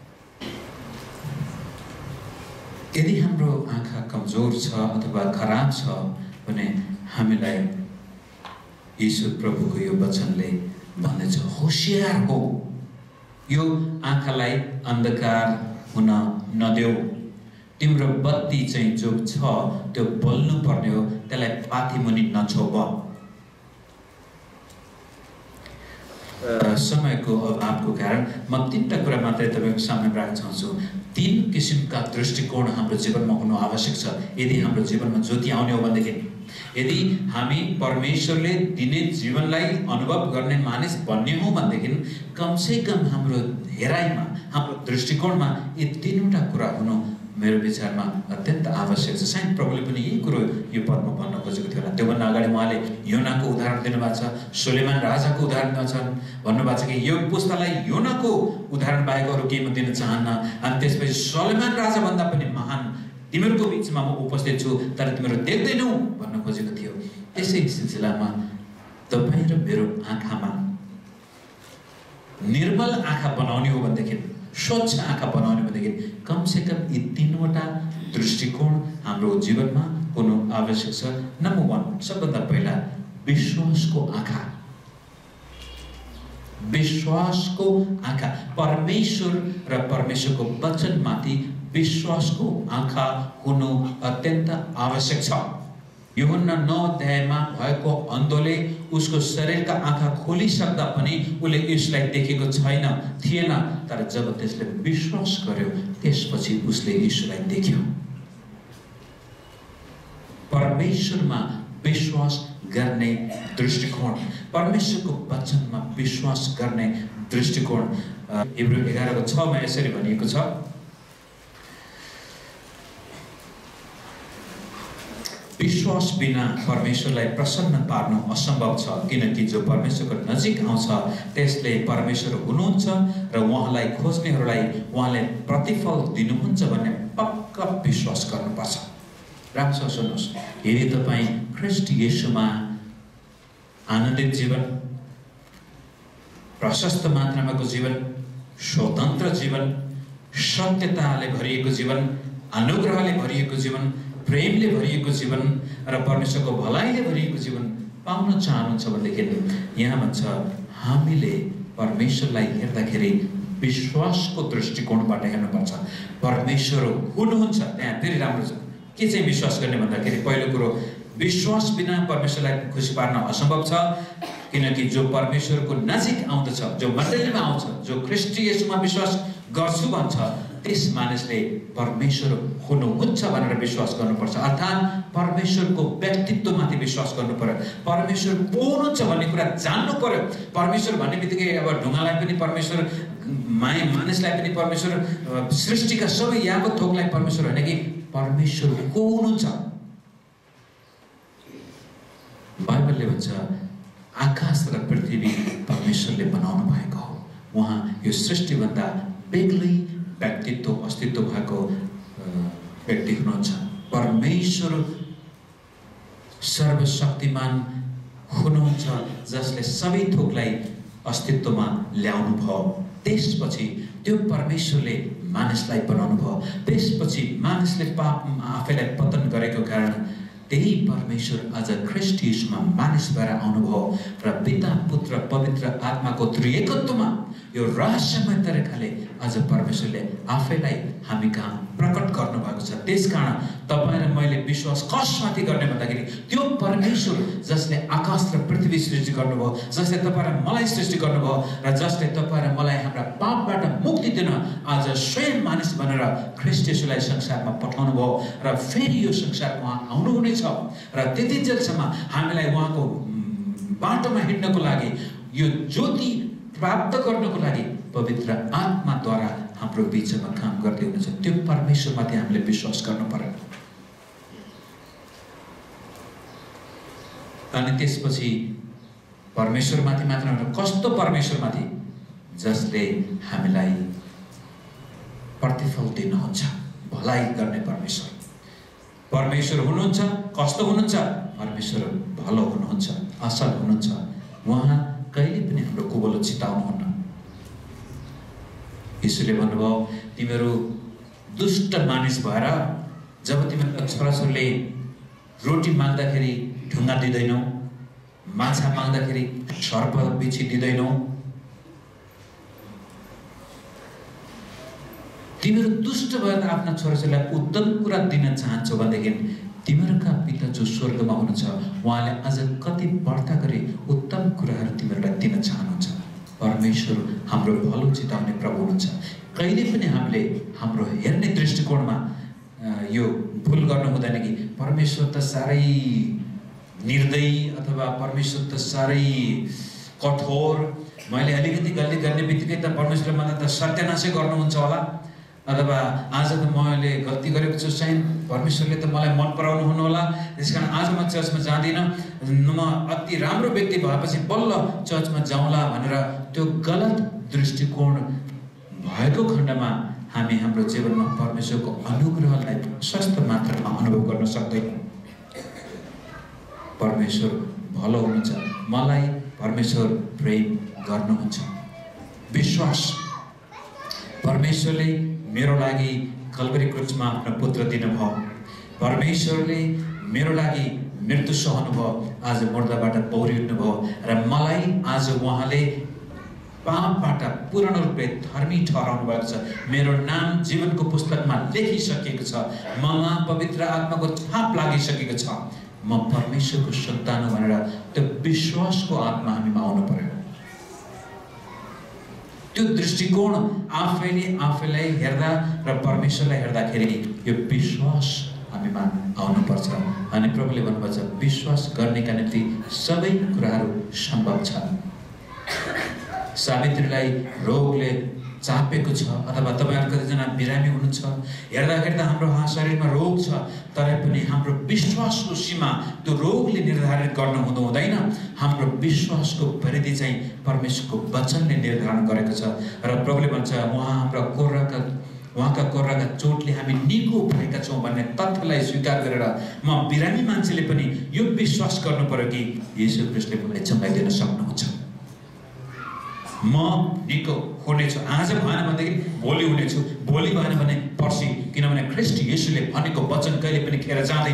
यदि हाम्रो आँखा कमजोर छ अथवा खराब छ भने हामीलाई ईश्वर प्रभुको यो वचनले भन्दैछ, होशियार हो, यो आँखालाई अन्धकार हुन नदेऊ। तिम्रो बत्ती चाहिँ जो छ त्यो बल्नु पर्ने हो, त्यसलाई पाथीमुनि नछोप। समयको अभावको कारण म 3टा कुरा मात्रै तपाईँको सामने राख्न चाहन्छु। 3 किसिमका दृष्टिकोण हाम्रो जीवनमा हुनु आवश्यक छ यदि हाम्रो जीवनमा ज्योति आउने हो भनेदेखि। यदि हामी परमेश्वरले दिने जीवनलाई अनुभव गर्ने मानिस बन्ने हो भनेदेखि कमसेकम हाम्रो हेराइमा, हाम्रो दृष्टिकोणमा यी 3वटा कुरा हुनु मेरो विचारमा अत्यन्त आवश्यक छ। सायद प्रभुले पनि यही कुरो यो पदमा भन्न खोजेको थियो होला। त्योभन्दा अगाडि उहाँले योनाको उदाहरण दिनुभएको छ, सुलेमान राजाको उदाहरण भन्नुभएको छ कि यो पुस्तालाई योनाको उदाहरण बाहेक अरू केही म दिन चाहन्न। अनि त्यसपछि सुलेमान राजाभन्दा पनि महान तिमीहरूको बिचमा म उपस्थित छु तर तिमीहरू देख्दैनौ भन्न खोजेको थियो। त्यसै सिलसिलामा तपाईँ र मेरो आँखामा निर्मल आँखा बनाउने हो भनेदेखि, स्वच्छ आँखा बनाउने भनेदेखि कमसेकम यी 3वटा दृष्टिकोण हाम्रो जीवनमा हुनु आवश्यक छ। नम्बर 1, सबभन्दा पहिला विश्वासको आँखा। विश्वासको आँखा, परमेश्वर र परमेश्वरको वचनमाथि विश्वासको आँखा हुनु अत्यन्त आवश्यक छ। यूहन्ना 9 अध्यायमा भएको अन्धोले उसको शरीरका आँखा खोलिसक्दा पनि उसले यसलाई देखेको थिएन, तर जब त्यसले विश्वास गर्यो त्यसपछि उसले यीशुलाई देख्यो। परमेश्वरमा विश्वास गर्ने दृष्टिकोण, परमेश्वरको वचनमा विश्वास गर्ने दृष्टिकोण हिब्रू 11:6 मा यसरी भनिएको छ, विश्वास बिना परमेश्वरलाई प्रसन्न पार्नु असम्भव छ, किनकि जो परमेश्वरको नजिक आउँछ त्यसले परमेश्वर हुनुहुन्छ र उहाँलाई खोज्नेहरूलाई उहाँले प्रतिफल दिनुहुन्छ भन्ने पक्का विश्वास गर्नुपर्छ। राम्रोसँग सुन्नुहोस्, यदि तपाईँ ख्रीष्ट येशूमा आनन्दित जीवन, प्रशस्त मात्रामाको जीवन, स्वतन्त्र जीवन, सत्यताले भरिएको जीवन, अनुग्रहले भरिएको जीवन, प्रेमले भरिएको जीवन र परमेश्वरको भलाइले भरिएको जीवन पाउन चाहनुहुन्छ भनेदेखि यहाँ भन्छ हामीले परमेश्वरलाई हेर्दाखेरि विश्वासको दृष्टिकोणबाट हेर्नुपर्छ। परमेश्वर हुनुहुन्छ, त्यहाँ फेरि राम्रो छ। के चाहिँ विश्वास गर्ने भन्दाखेरि पहिलो कुरो, विश्वास बिना परमेश्वरलाई खुसी पार्न असम्भव छ, किनकि जो परमेश्वरको नजिक आउँदछ, जो मण्डलीमा आउँछ, जो ख्रीष्ट येशूमा विश्वास गर्छु भन्छ, त्यस मानिसले परमेश्वर हुनुहुन्छ भनेर विश्वास गर्नुपर्छ। अर्थात् परमेश्वरको व्यक्तित्वमाथि विश्वास गर्नु पर्यो, परमेश्वर को हुनुहुन्छ भन्ने कुरा जान्नु पर्यो। परमेश्वर भन्ने बित्तिकै अब ढुङ्गालाई पनि परमेश्वर, मानिसलाई पनि परमेश्वर, सृष्टिका सबै यहाँको थोकलाई परमेश्वर होइन कि परमेश्वर को हुनुहुन्छ। बाइबलले भन्छ आकाश र पृथ्वी परमेश्वरले बनाउनु भएको हो। उहाँ यो सृष्टिभन्दा बेग्लै व्यक्तित्व, अस्तित्व भएको व्यक्ति हुनुहुन्छ। परमेश्वर सर्वशक्तिमान हुनुहुन्छ जसले सबै थोकलाई अस्तित्वमा ल्याउनु भयो। त्यसपछि त्यो परमेश्वरले मानिसलाई बनाउनु भयो। त्यसपछि मानिसले पाप आफैलाई पतन गरेको कारण त्यही परमेश्वर आज ख्रीष्ट येशूमा मानिस भएर आउनुभयो र पिता, पुत्र, पवित्र आत्माको त्रिएकत्वमा यो रहस्यमय तरिकाले आज परमेश्वरले आफैलाई हामी कहाँ प्रकट गर्नुभएको छ। त्यसकारण तपाईँ र मैले विश्वास कसमाथि गर्ने भन्दाखेरि त्यो परमेश्वर जसले आकाश र पृथ्वी सृष्टि गर्नुभयो, जसले तपाईँ र मलाई सृष्टि गर्नुभयो र जसले तपाईँ र मलाई हाम्रा पापबाट मुक्ति दिन आज स्वयं मानिस बनेर ख्रीष्ट येशूलाई संसारमा पठाउनु भयो र फेरि यो संसारमा उहाँ आउनुहुनेछ र त्यतिन्जेलसम्म हामीलाई उहाँको बाटोमा हिँड्नको लागि यो ज्योति प्राप्त गर्नको लागि पवित्र आत्माद्वारा हाम्रो बीचमा काम गर्दै हुनुहुन्छ। त्यो परमेश्वरमाथि हामीले विश्वास गर्नु पर्यो। अनि त्यसपछि परमेश्वरमाथि मात्र होइन, कस्तो परमेश्वरमाथि? जसले हामीलाई प्रतिफल दिनुहुन्छ, भलाइ गर्ने परमेश्वर। परमेश्वर हुनुहुन्छ। कस्तो हुनुहुन्छ? परमेश्वर भलो हुनुहुन्छ, असल हुनुहुन्छ। उहाँ कहिले पनि हाम्रो कुबलो चिताउनुहुन्न। यीशुले भन्नुभयो, तिमीहरू दुष्ट मानिस भएर जब तिमीहरूको छोराछोरीले रोटी माग्दाखेरि ढुङ्गा दिँदैनौ, माछा माग्दाखेरि सर्प बिछी दिँदैनौ, तिमीहरू दुष्ट भएर आफ्ना छोराछोरीलाई उत्तम कुरा दिन चाहन्छौ भनेदेखि तिमीहरूका पिता जो स्वर्गमा हुनुहुन्छ उहाँले अझ कति बढ्ता गरी उत्तम कुराहरू तिमीहरूलाई दिन चाहनुहुन्छ। परमेश्वर हाम्रो भलो चिताउने प्रभु हुनुहुन्छ। कहिले पनि हामीले हाम्रो हेर्ने दृष्टिकोणमा यो भुल गर्नु हुँदैन कि परमेश्वर त साह्रै निर्दयी अथवा परमेश्वर त साह्रै कठोर, मैले अलिकति गल्ती गर्ने बित्तिकै त परमेश्वरले मलाई त सत्यानाशै गर्नुहुन्छ होला, अथवा आज त मैले गल्ती गरेको छु, सायद परमेश्वरले त मलाई मन पराउनु हुनु होला, त्यसकारण आज म चर्चमा जाँदिनँ, म अति राम्रो व्यक्ति भएपछि बल्ल चर्चमा जाउँला भनेर त्यो गलत दृष्टिकोण भएको खण्डमा हामी हाम्रो जीवनमा परमेश्वरको अनुग्रहलाई प्रशस्त मात्रामा अनुभव गर्न सक्दैनौँ। परमेश्वर भलो हुनुहुन्छ, मलाई परमेश्वर प्रेम गर्नुहुन्छ। विश्वास, परमेश्वरले मेरो लागि कल्वरी क्रुसमा आफ्नो पुत्र दिनुभयो, परमेश्वरले मेरो लागि मृत्यु सहनुभयो, आज मुर्दाबाट पौरी उठ्नुभयो र मलाई आज उहाँले पापबाट पूर्ण रूपले धर्मी ठहराउनु भएको छ। मेरो नाम जीवनको पुस्तकमा लेखिसकेको छ, ममा पवित्र आत्माको छाप लागिसकेको छ, म परमेश्वरको सन्तान हो भनेर त्यो विश्वासको आत्मा हामीमा आउनु पर्यो। त्यो दृष्टिकोण आफैलाई हेर्दा र परमेश्वरलाई हेर्दाखेरि यो विश्वास हामीमा आउनुपर्छ। अनि प्रभुले भन्नुभएको छ विश्वास गर्नेका निम्ति सबै कुराहरू सम्भव छ। सावित्रीलाई रोगले चापेको छ अथवा तपाईहरु कतिजना बिरामी हुनुहुन्छ, हेर्दा हाम्रो शरीरमा रोग छ, तर पनि हाम्रो विश्वासको सीमा त्यो रोगले निर्धारित गर्न हुँदैन। हाम्रो विश्वासको परिधि चाहिँ परमेश्वरको वचनले निर्धारण गरेको छ। र प्रभुले भन्छ उहाँका कोर्राका चोटले हामी निको भएका छौँ भन्ने तथ्यलाई स्वीकार गरेर म बिरामी मान्छेले पनि यो विश्वास गर्नु पर्यो कि येशू ख्रीष्टले मलाई चंगाइदिन सक्नुहुन्छ, म निको हुनेछु। आज भएन भनेदेखि भोलि हुनेछु, भोलि भएन भने पर्सि, किनभने ख्रीष्ट येशूले भनेको वचन कहिले पनि खेर जाँदैन।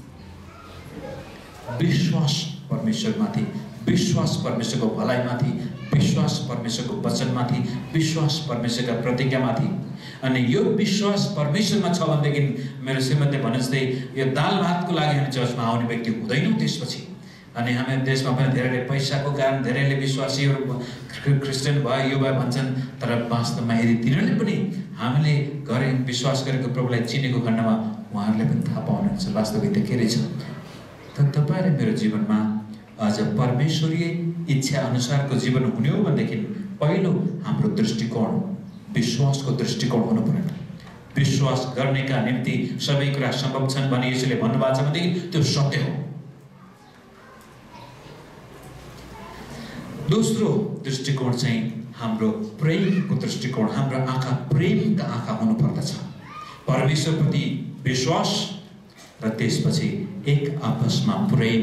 विश्वास परमेश्वरमाथि, विश्वास परमेश्वरको भलाइमाथि, विश्वास परमेश्वरको वचनमाथि, विश्वास परमेश्वरका प्रतिज्ञामाथि। अनि यो विश्वास परमेश्वरमा छ भनेदेखि मेरो श्रीमतीले भने जस्तै यो दाल भातको लागि हामी चर्चमा आउने व्यक्ति हुँदैनौँ त्यसपछि। अनि हामी देशमा पनि धेरैले पैसाको कारण धेरैले विश्वासीहरू क्रिस्चियन भयो यो भयो भन्छन्, तर वास्तवमा यदि तिनीहरूले पनि हामीले गरे विश्वास गरेको प्रभुलाई चिनेको खण्डमा उहाँहरूले पनि थाहा पाउनुहुन्छ वास्तविकता के रहेछ। तर तपाईहरु मेरो जीवनमा आज परमेश्वरीय इच्छा अनुसारको जीवन हुने हो भनेदेखि पहिलो हाम्रो दृष्टिकोण विश्वासको दृष्टिकोण हुनु पर्यो। विश्वास गर्नेका निम्ति सबै कुरा सम्भव छन् भनी यसले भन्नुभएको छ भनेदेखि त्यो सत्य हो। दोस्रो दृष्टिकोण चाहिँ हाम्रो प्रेमको दृष्टिकोण, हाम्रो आँखा प्रेमका आँखा हुनु पर्दछ। परमेश्वरप्रति विश्वास र त्यसपछि एक आपसमा प्रेम।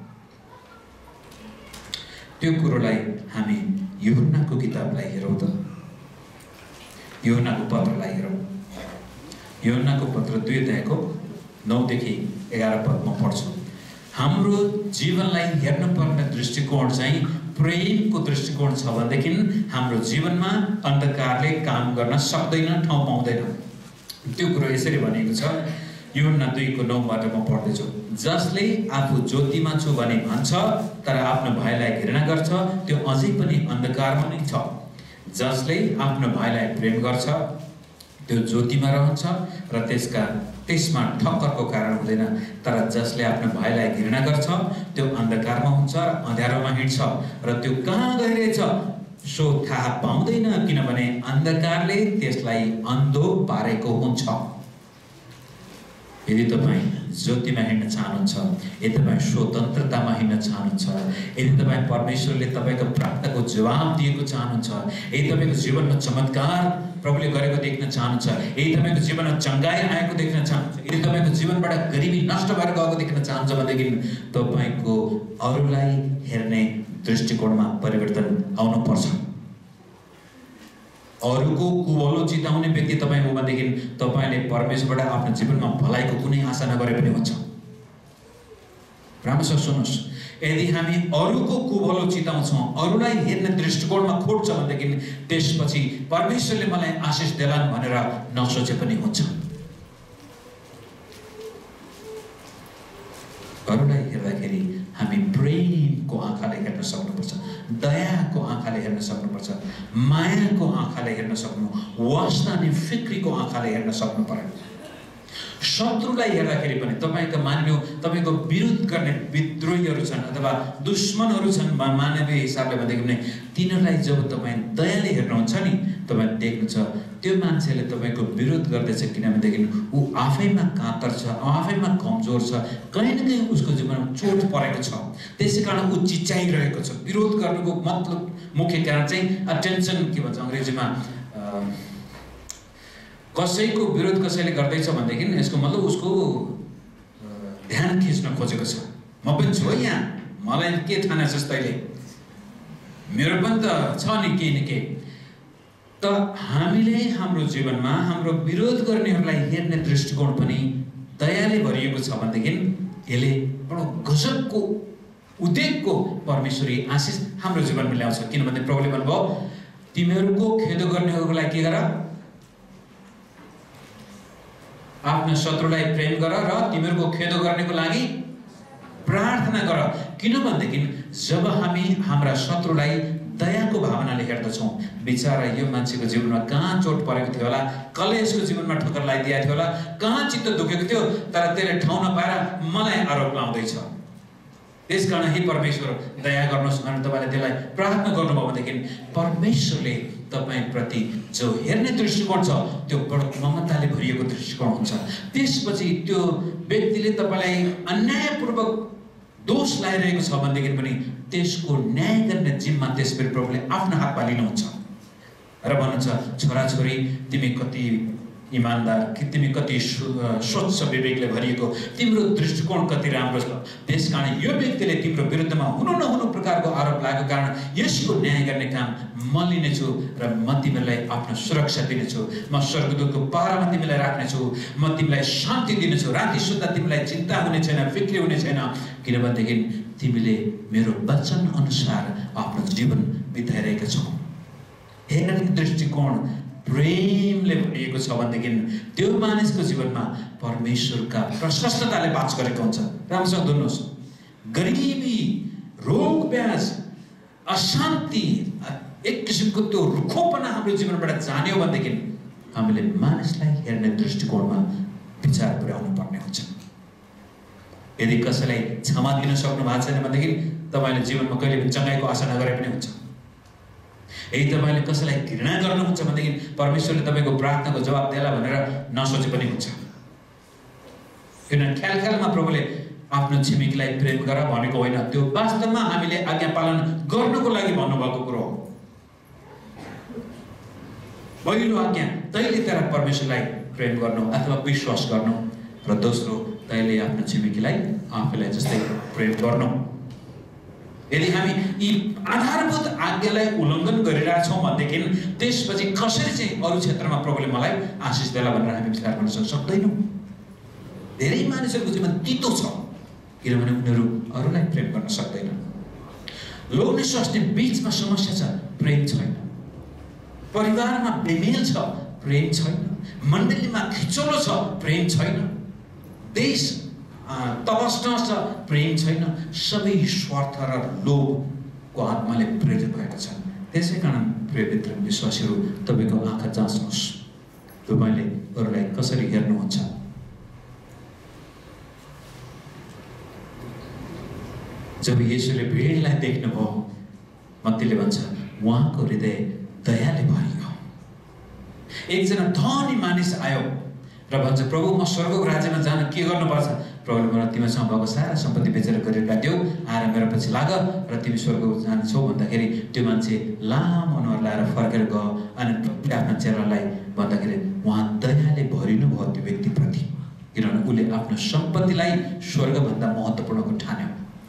त्यो कुरोलाई हामी यूहन्नाको किताबलाई हेरौँ त, यूहन्नाको पत्रलाई हेरौँ। यूहन्नाको पत्र 2 अध्यायको 9 देखि 11 पद म पढ्छु। हाम्रो जीवनलाई हेर्नुपर्ने दृष्टिकोण चाहिँ प्रेमको दृष्टिकोण छ भनेदेखि हाम्रो जीवनमा अन्धकारले काम गर्न सक्दैन, ठाउँ पाउँदैन। त्यो कुरो यसरी भनेको छ यूहन्ना 2:9बाट म पढ्दैछु। जसले आफू ज्योतिमा छु भनी भन्छ तर आफ्नो भाइलाई घृणा गर्छ त्यो अझै पनि अन्धकारमा नै छ। जसले आफ्नो भाइलाई प्रेम गर्छ त्यो ज्योतिमा रहन्छ र त्यसमा ठक्करको कारण हुँदैन। तर जसले आफ्नो भाइलाई घृणा गर्छ त्यो अन्धकारमा हुन्छ र अँध्यारोमा हिँड्छ र त्यो कहाँ गइरहेछ सो थाहा पाउँदैन, किनभने अन्धकारले त्यसलाई अन्धो पारेको हुन्छ। यदि तपाईँ ज्योतिमा हिँड्न चाहनुहुन्छ, यदि तपाईँ स्वतन्त्रतामा हिँड्न चाहनुहुन्छ, यदि तपाईँ परमेश्वरले तपाईँको प्रार्थनाको जवाब दिएको चाहनुहुन्छ, यदि तपाईँको जीवनमा चमत्कार प्रभुले गरेको देख्न चाहनुहुन्छ, यदि तपाईँको जीवनमा चङ्गाई आएको देख्न चाहनुहुन्छ, यदि तपाईँको जीवनबाट गरिबी नष्ट भएर गएको देख्न चाहनुहुन्छ भनेदेखि तपाईँको अरूलाई हेर्ने दृष्टिकोणमा परिवर्तन आउनुपर्छ। अरूको कुभलो चिताउने व्यक्ति तपाईँ हो भनेदेखि तपाईँले परमेश्वरबाट आफ्नो जीवनमा भलाइको कुनै आशा नगरे पनि हुन्छ। राम्रोसँग सुन्नुहोस्, यदि हामी अरूको कुभलो चिताउँछौँ, अरूलाई हेर्ने दृष्टिकोणमा खोट छ भनेदेखि त्यसपछि परमेश्वरले मलाई आशिष देलान् भनेर नसोचे पनि हुन्छ। अरूलाई हेर्दाखेरि हामी प्रेमको आँखाले हेर्न सक्नुपर्छ, दयाको आँखाले हेर्न सक्नुपर्छ, मायाको आँखाले हेर्न सक्नु, वास्ता अनि फिक्रीको आँखाले हेर्न सक्नु पर्यो। शत्रुलाई हेर्दाखेरि पनि तपाईँको मानिलियो तपाईँको विरोध गर्ने विद्रोहीहरू छन् अथवा दुश्मनहरू छन् मानवीय हिसाबले भनेदेखि पनि तिनीहरूलाई जब तपाईँ दयाले हेर्नुहुन्छ नि, तपाईँ देख्नुहुन्छ त्यो मान्छेले तपाईँको विरोध गर्दैछ, किनभनेदेखि ऊ आफैमा कातर छ, आफैमा कमजोर छ, कहीँ न कहीँ उसको जीवनमा चोट परेको छ, त्यसै कारण ऊ चिच्याइरहेको छ। विरोध गर्नुको मतलब मुख्य कारण चाहिँ अटेन्सन के भन्छ अङ्ग्रेजीमा, कसैको विरोध कसैले गर्दैछ भनेदेखि यसको मतलब उसको ध्यान खिच्न खोजेको छ। म पनि छु है यहाँ, मलाई के ठाना छ तैँले, मेरो पनि त छ नि के न के। त हामीले हाम्रो जीवनमा हाम्रो विरोध गर्नेहरूलाई हेर्ने दृष्टिकोण पनि दयाले भरिएको छ भनेदेखि यसले बडो गजबको उद्वेगको परमेश्वरी आशिष हाम्रो जीवनमा ल्याउँछ। किनभने प्रभुले भन्नुभयो तिमीहरूको खेदो गर्नेहरूलाई के गर, आफ्नो शत्रुलाई प्रेम गर र तिमीहरूको खेदो गर्नेको लागि प्रार्थना गर। किनभनेदेखि जब हामी हाम्रा शत्रुलाई दयाको भावनाले हेर्दछौँ, बिचारा यो मान्छेको जीवनमा कहाँ चोट परेको थियो होला, कसले यसको जीवनमा ठोकर लगाइदिएको थियो होला, कहाँ चित्त दुखेको थियो, तर त्यसले ठाउँ नपाएर मलाई आरोप लाउँदैछ। त्यसकारण हे परमेश्वर दया गर्नुहोस् भनेर तपाईँले त्यसलाई प्रार्थना गर्नुभयो भनेदेखि परमेश्वरले तपाईँप्रति जो हेर्ने दृष्टिकोण छ त्यो बडो ममताले भरिएको दृष्टिकोण हुन्छ। त्यसपछि त्यो व्यक्तिले तपाईँलाई अन्यायपूर्वक दोष लगाइरहेको छ भनेदेखि पनि त्यसको न्याय गर्ने जिम्मा त्यसपछि प्रभुले आफ्नो हातमा लिनुहुन्छ र भन्नुहुन्छ छोराछोरी तिमी कति इमानदार, तिमी कति स्वच्छ विवेकले भरिएको, तिम्रो दृष्टिकोण कति राम्रो छ। त्यसकारण यो व्यक्तिले तिम्रो विरुद्धमा हुनु नहुनु प्रकारको आरोप लागेको कारण यसको न्याय गर्ने काम म लिनेछु र म तिमीलाई आफ्नो सुरक्षा दिनेछु, म स्वर्गदूतको पारामा तिमीलाई राख्नेछु, म तिमीलाई शान्ति दिनेछु, राति सुत्दा तिमीलाई चिन्ता हुने छैन, फिक्री हुने छैन, किनभनेदेखि तिमीले मेरो वचन अनुसार आफ्नो जीवन बिताइरहेका छौ। हेर्ने दृष्टिकोण प्रेमले भरिएको छ भनेदेखि त्यो मानिसको जीवनमा परमेश्वरका प्रशस्तताले वास गरेको हुन्छ। राम्रोसँग सुन्नुहोस्, गरिबी, रोग व्याज, अशान्ति, एक किसिमको त्यो रुखोपना हाम्रो जीवनबाट जान्यो भनेदेखि हामीले मानिसलाई हेर्ने दृष्टिकोणमा विचार पुर्याउनु पर्ने हुन्छ। यदि कसैलाई क्षमा दिन सक्नु भएको छैन भनेदेखि तपाईँले जीवनमा कहिले पनि चङ्गाइको आशा नगरे पनि हुन्छ। यदि तपाईँले कसैलाई घृणा गर्नुहुन्छ भनेदेखि परमेश्वरले तपाईँको प्रार्थनाको जवाब देला भनेर नसोचे पनि हुन्छ। किनभने ख्यालमा प्रभुले आफ्नो छिमेकीलाई प्रेम गर भनेको होइन, त्यो वास्तवमा हामीले आज्ञा पालन गर्नुको लागि भन्नुभएको कुरो हो। पहिलो आज्ञा तैँले तेरा परमेश्वरलाई प्रेम गर्नु अथवा विश्वास गर्नु, र दोस्रो तैँले आफ्नो छिमेकीलाई आफूलाई जस्तै प्रेम गर्नु। यदि हामी यी आधारभूत आज्ञालाई उल्लङ्घन गरिरहेछौँ भनेदेखि त्यसपछि कसरी चाहिँ अरू क्षेत्रमा प्रभुले मलाई आशिष देला भनेर हामी विचार गर्न सक्दैनौँ। धेरै मानिसहरूको जीवन तितो छ किनभने उनीहरू अरूलाई प्रेम गर्न सक्दैनन्। लोग्ने स्वास्नी बीचमा समस्या छ, प्रेम छैन। परिवारमा बेमेल छ, प्रेम छैन। मण्डलीमा खिचोलो छ, प्रेम छैन। देश तलस्न छ, प्रेम छैन। सबै स्वार्थ र लोभको आत्माले प्रेरित भएका छन्। त्यसै कारण प्रिय मित्र विश्वासीहरू, तपाईँको आँखा जाँच्नुहोस्, तपाईँले अरूलाई कसरी हेर्नुहुन्छ। जब येशूले भिडलाई देख्नुभयो, मत्तीले भन्छ उहाँको हृदय दयाले भरियो। एकजना धनी मानिस आयो र भन्छ, प्रभु म स्वर्गको राज्यमा जान के गर्नुपर्छ? प्रभुले मलाई तिमीसँग भएको सारा सम्पत्ति बेचेर गरेर देऊ, आएर मेरो पछि लाग र तिमी स्वर्ग जान्छौ भन्दाखेरि त्यो मान्छे लामो अनुहार लाएर फर्केर गयो। अनि प्रभुले आफ्ना चेलालाई भन्दाखेरि उहाँ दयाले भरिनु भयो त्यो व्यक्तिप्रति, किनभने उसले आफ्नो सम्पत्तिलाई स्वर्गभन्दा महत्त्वपूर्णको ठान्यो।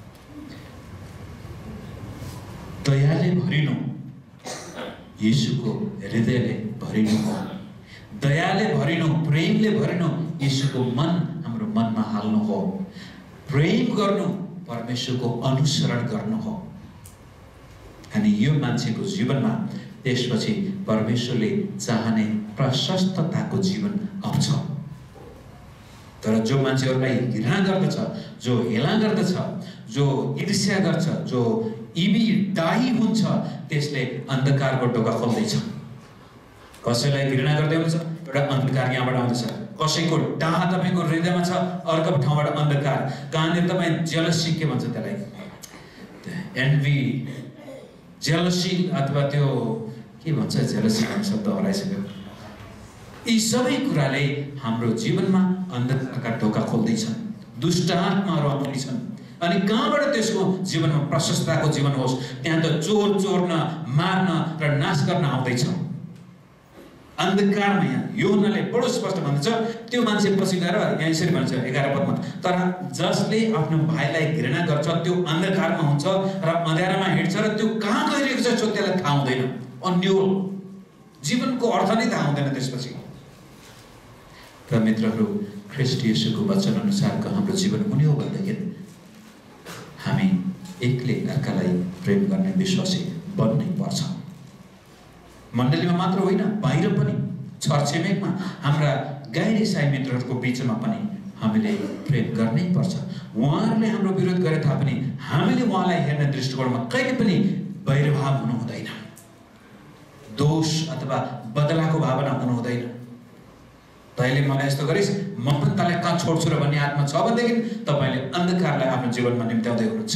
दयाले भरिनु, येशूको हृदयले भरिनु हो। दयाले भरिनु, प्रेमले भरिनु, येशूको मन हाम्रो मनमा हाल्नु हो। प्रेम गर्नु, परमेश्वरको अनुसरण गर्नु हो। अनि यो मान्छेको जीवनमा त्यसपछि परमेश्वरले चाहने प्रशस्तताको जीवन आउँछ। तर जो मान्छेहरूलाई घृणा गर्दछ, जो हेला गर्दछ, जो ईर्ष्या गर्छ, जो इबी दाही हुन्छ, त्यसले अन्धकारको ढोका खोल्दैछ। कसैलाई घृणा गर्दै हुन्छ, एउटा अन्धकार यहाँबाट आउँदैछ। कसैको डाह तपाईँको हृदयमा छ, अर्को ठाउँबाट अन्धकार। कहाँनिर तपाईँ जेलसी, के भन्छ त्यसलाई, एन्भी, जेलसी अथवा त्यो के भन्छ, जेलसी भन्ने शब्द हराइसक्यो। यी सबै कुराले हाम्रो जीवनमा अन्धकारका ढोका खोल्दैछन्, दुष्ट आत्माहरू आउँदैछन्। अनि कहाँबाट त्यसको जीवनमा प्रशस्तताको जीवन होस्? त्यहाँ त चोर चोर्न, मार्न र नाश गर्न आउँदैछ। अन्धकारमा यहाँ यूहन्नाले बडो स्पष्ट भन्दछ, त्यो मान्छे पछि गएर यहाँ यसरी भन्छ 11 पदमा, तर जसले आफ्नो भाइलाई घृणा गर्छ त्यो अन्धकारमा हुन्छ र अँध्यारोमा हिँड्छ र त्यो कहाँ गइरहेको छ त्यसलाई थाहा हुँदैन। अन्योल जीवनको अर्थ नै थाहा हुँदैन त्यसपछि। र मित्रहरू, ख्रीष्ट येशूको वचन अनुसारको हाम्रो जीवन हुने हो भनेदेखि हामी एकले अर्कालाई प्रेम गर्ने विश्वासी बन्नै पर्छ। मण्डलीमा मात्र होइन, बाहिर पनि, छरछिमेकमा, हाम्रा गैर इसाई मित्रहरूको बिचमा पनि हामीले प्रेम गर्नै पर्छ। उहाँहरूले हाम्रो विरोध गरे तापनि हामीले उहाँलाई हेर्ने दृष्टिकोणमा कहिले पनि वैरभाव हुनु हुँदैन, दोष अथवा बदलाको भावना हुनु हुँदैन। तैँले मलाई यस्तो गरिस्, म पनि तँलाई कहाँ छोड्छु र भन्ने आत्मा छ भनेदेखि तपाईँले अन्धकारलाई आफ्नो जीवनमा निम्त्याउँदै हुनुहुन्छ।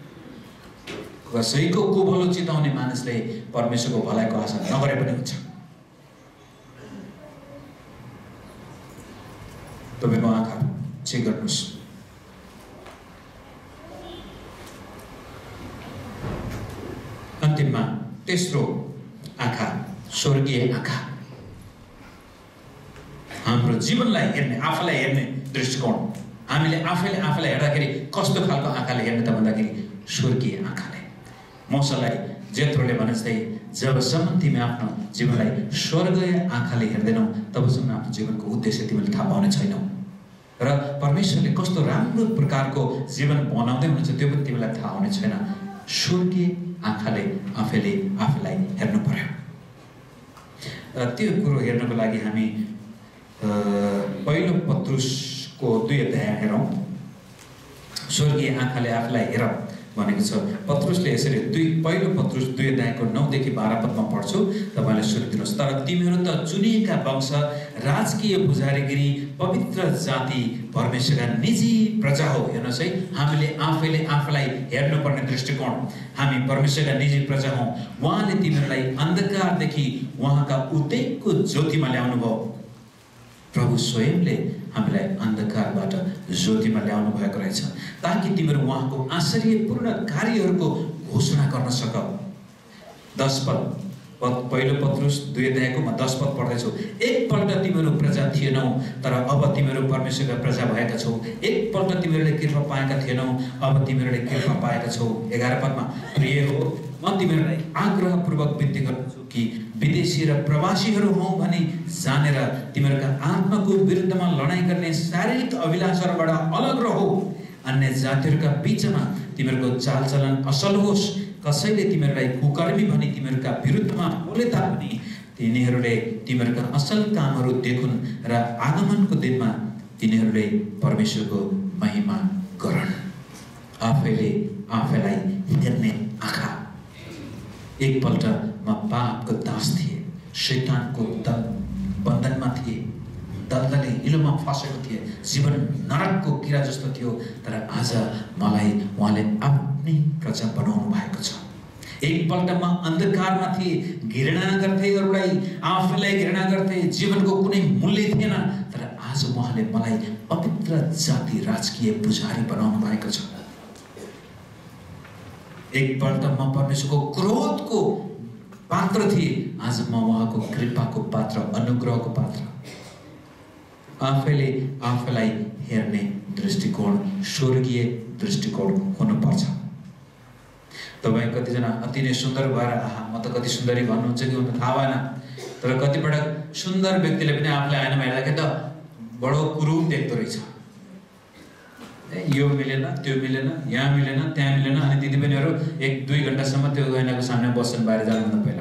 कसैको कुभलो चिताउने मानिसले परमेश्वरको भलाइको आशा नगरे पनि हुन्छ। तपाईँको आँखा चेक गर्नुहोस्। अन्तिममा तेस्रो आँखा, स्वर्गीय आँखा, हाम्रो जीवनलाई हेर्ने, आफूलाई हेर्ने दृष्टिकोण। हामीले आफैले आफूलाई हेर्दाखेरि कस्तो खालको आँखाले हेर्ने त भन्दाखेरि स्वर्गीय आँखाले। मोसालाई जेथ्रोले भने जस्तै, जबसम्म तिमी आफ्नो जीवनलाई स्वर्गीय आँखाले हेर्दैनौ तबसम्म आफ्नो जीवनको उद्देश्य तिमीले थाहा पाउने छैनौ। र परमेश्वरले कस्तो राम्रो प्रकारको जीवन बनाउँदै हुनुहुन्छ त्यो पनि तिमीलाई थाहा हुने छैन। स्वर्गीय आँखाले आफैले आफूलाई हेर्नु पर्यो। त्यो कुरो हेर्नको लागि हामी पहिलो पत्रुसको 2 अध्याय हेरौँ। स्वर्गीय आँखाले आफूलाई हेर भनेको छ। पत्रुसले यसरी पहिलो पत्रुस 2 अध्यायको 9 देखि 12 पदमा पढ्छु, तपाईँले सुनिदिनुहोस्। तर तिमीहरू त चुनिएका वंश, राजकीय पुजारीगिरी, पवित्र जाति, परमेश्वरका निजी प्रजा हो। हेर्नुहोस् है, हामीले आफैले आफूलाई हेर्नुपर्ने दृष्टिकोण। हामी परमेश्वरका निजी प्रजा हौँ। उहाँले तिमीहरूलाई अन्धकारदेखि उहाँका उदयको ज्योतिमा ल्याउनु भयो। प्रभु स्वयंले हामीलाई अन्धकारबाट ज्योतिमा ल्याउनु भएको रहेछ, ताकि तिमीहरू उहाँको आश्चर्यपूर्ण कार्यहरूको घोषणा गर्न सक। 10 पद, पहिलो पत्रुस 2 अध्यायको 10 पद पढ्दैछु। एकपल्ट तिमीहरू प्रजा थिएनौ, तर अब तिमीहरू परमेश्वरका प्रजा भएका छौ। एकपल्ट तिमीहरूले कृपा पाएका थिएनौ, अब तिमीहरूले कृपा पाएका छौ। 11 पदमा, प्रिय हो, म तिमीहरूलाई आग्रहपूर्वक विनती गर्दछु कि विदेशी र प्रवासीहरू हौ भनी जानेर तिमीहरूका आत्माको विरुद्धमा लडाइँ गर्ने शारीरिक अभिलाषहरूबाट अलग रहो। अन्य जातिहरूका बिचमा तिमीहरूको चालचलन असल होस्। कसैले तिमीहरूलाई कुकर्मी भनी तिमीहरूका विरुद्धमा बोले तापनि तिनीहरूले तिमीहरूका असल कामहरू देखुन् र आगमनको दिनमा तिनीहरूले परमेश्वरको महिमा गरून्। आफैले आफैलाई हेर्ने आँखा। एकपल्ट म पापको दास थिएँ, शैतानको बन्धनमा थिएँ, दलदले हिलोमा फसेको थिएँ, जीवन नरकको किरा जस्तो थियो। तर आज मलाई उहाँले आफ्नै प्रजा बनाउनु भएको छ। एकपल्ट म अन्धकारमा थिएँ, घृणा गर्थे अरूलाई, आफूलाई घृणा गर्थे, जीवनको कुनै मूल्य थिएन। तर आज उहाँले मलाई पवित्र जाति राजकीय पुजारी बनाउनु भएको छ। एकपल्ट म परमेश्वरको क्रोधको पात्र थिएँ, आज म उहाँको कृपाको पात्र, अनुग्रहको पात्र। आफैले आफैलाई हेर्ने दृष्टिकोण स्वर्गीय दृष्टिकोण हुनुपर्छ। तपाईँ कतिजना अति नै सुन्दर भएर म त कति सुन्दरी भन्नुहुन्छ कि हुन थाहा भएन, तर कतिपटक सुन्दर व्यक्तिले पनि आफूलाई आएनामा हेर्दाखेरि त बडो कुरूप देख्दो रहेछ। यो मिलेन, त्यो मिलेन, यहाँ मिलेन, त्यहाँ मिलेन, अनि दिदीबहिनीहरू 1-2 घन्टासम्म त्यो ऐनाको सामने बस्छन् बाहिर जानुभन्दा पहिला।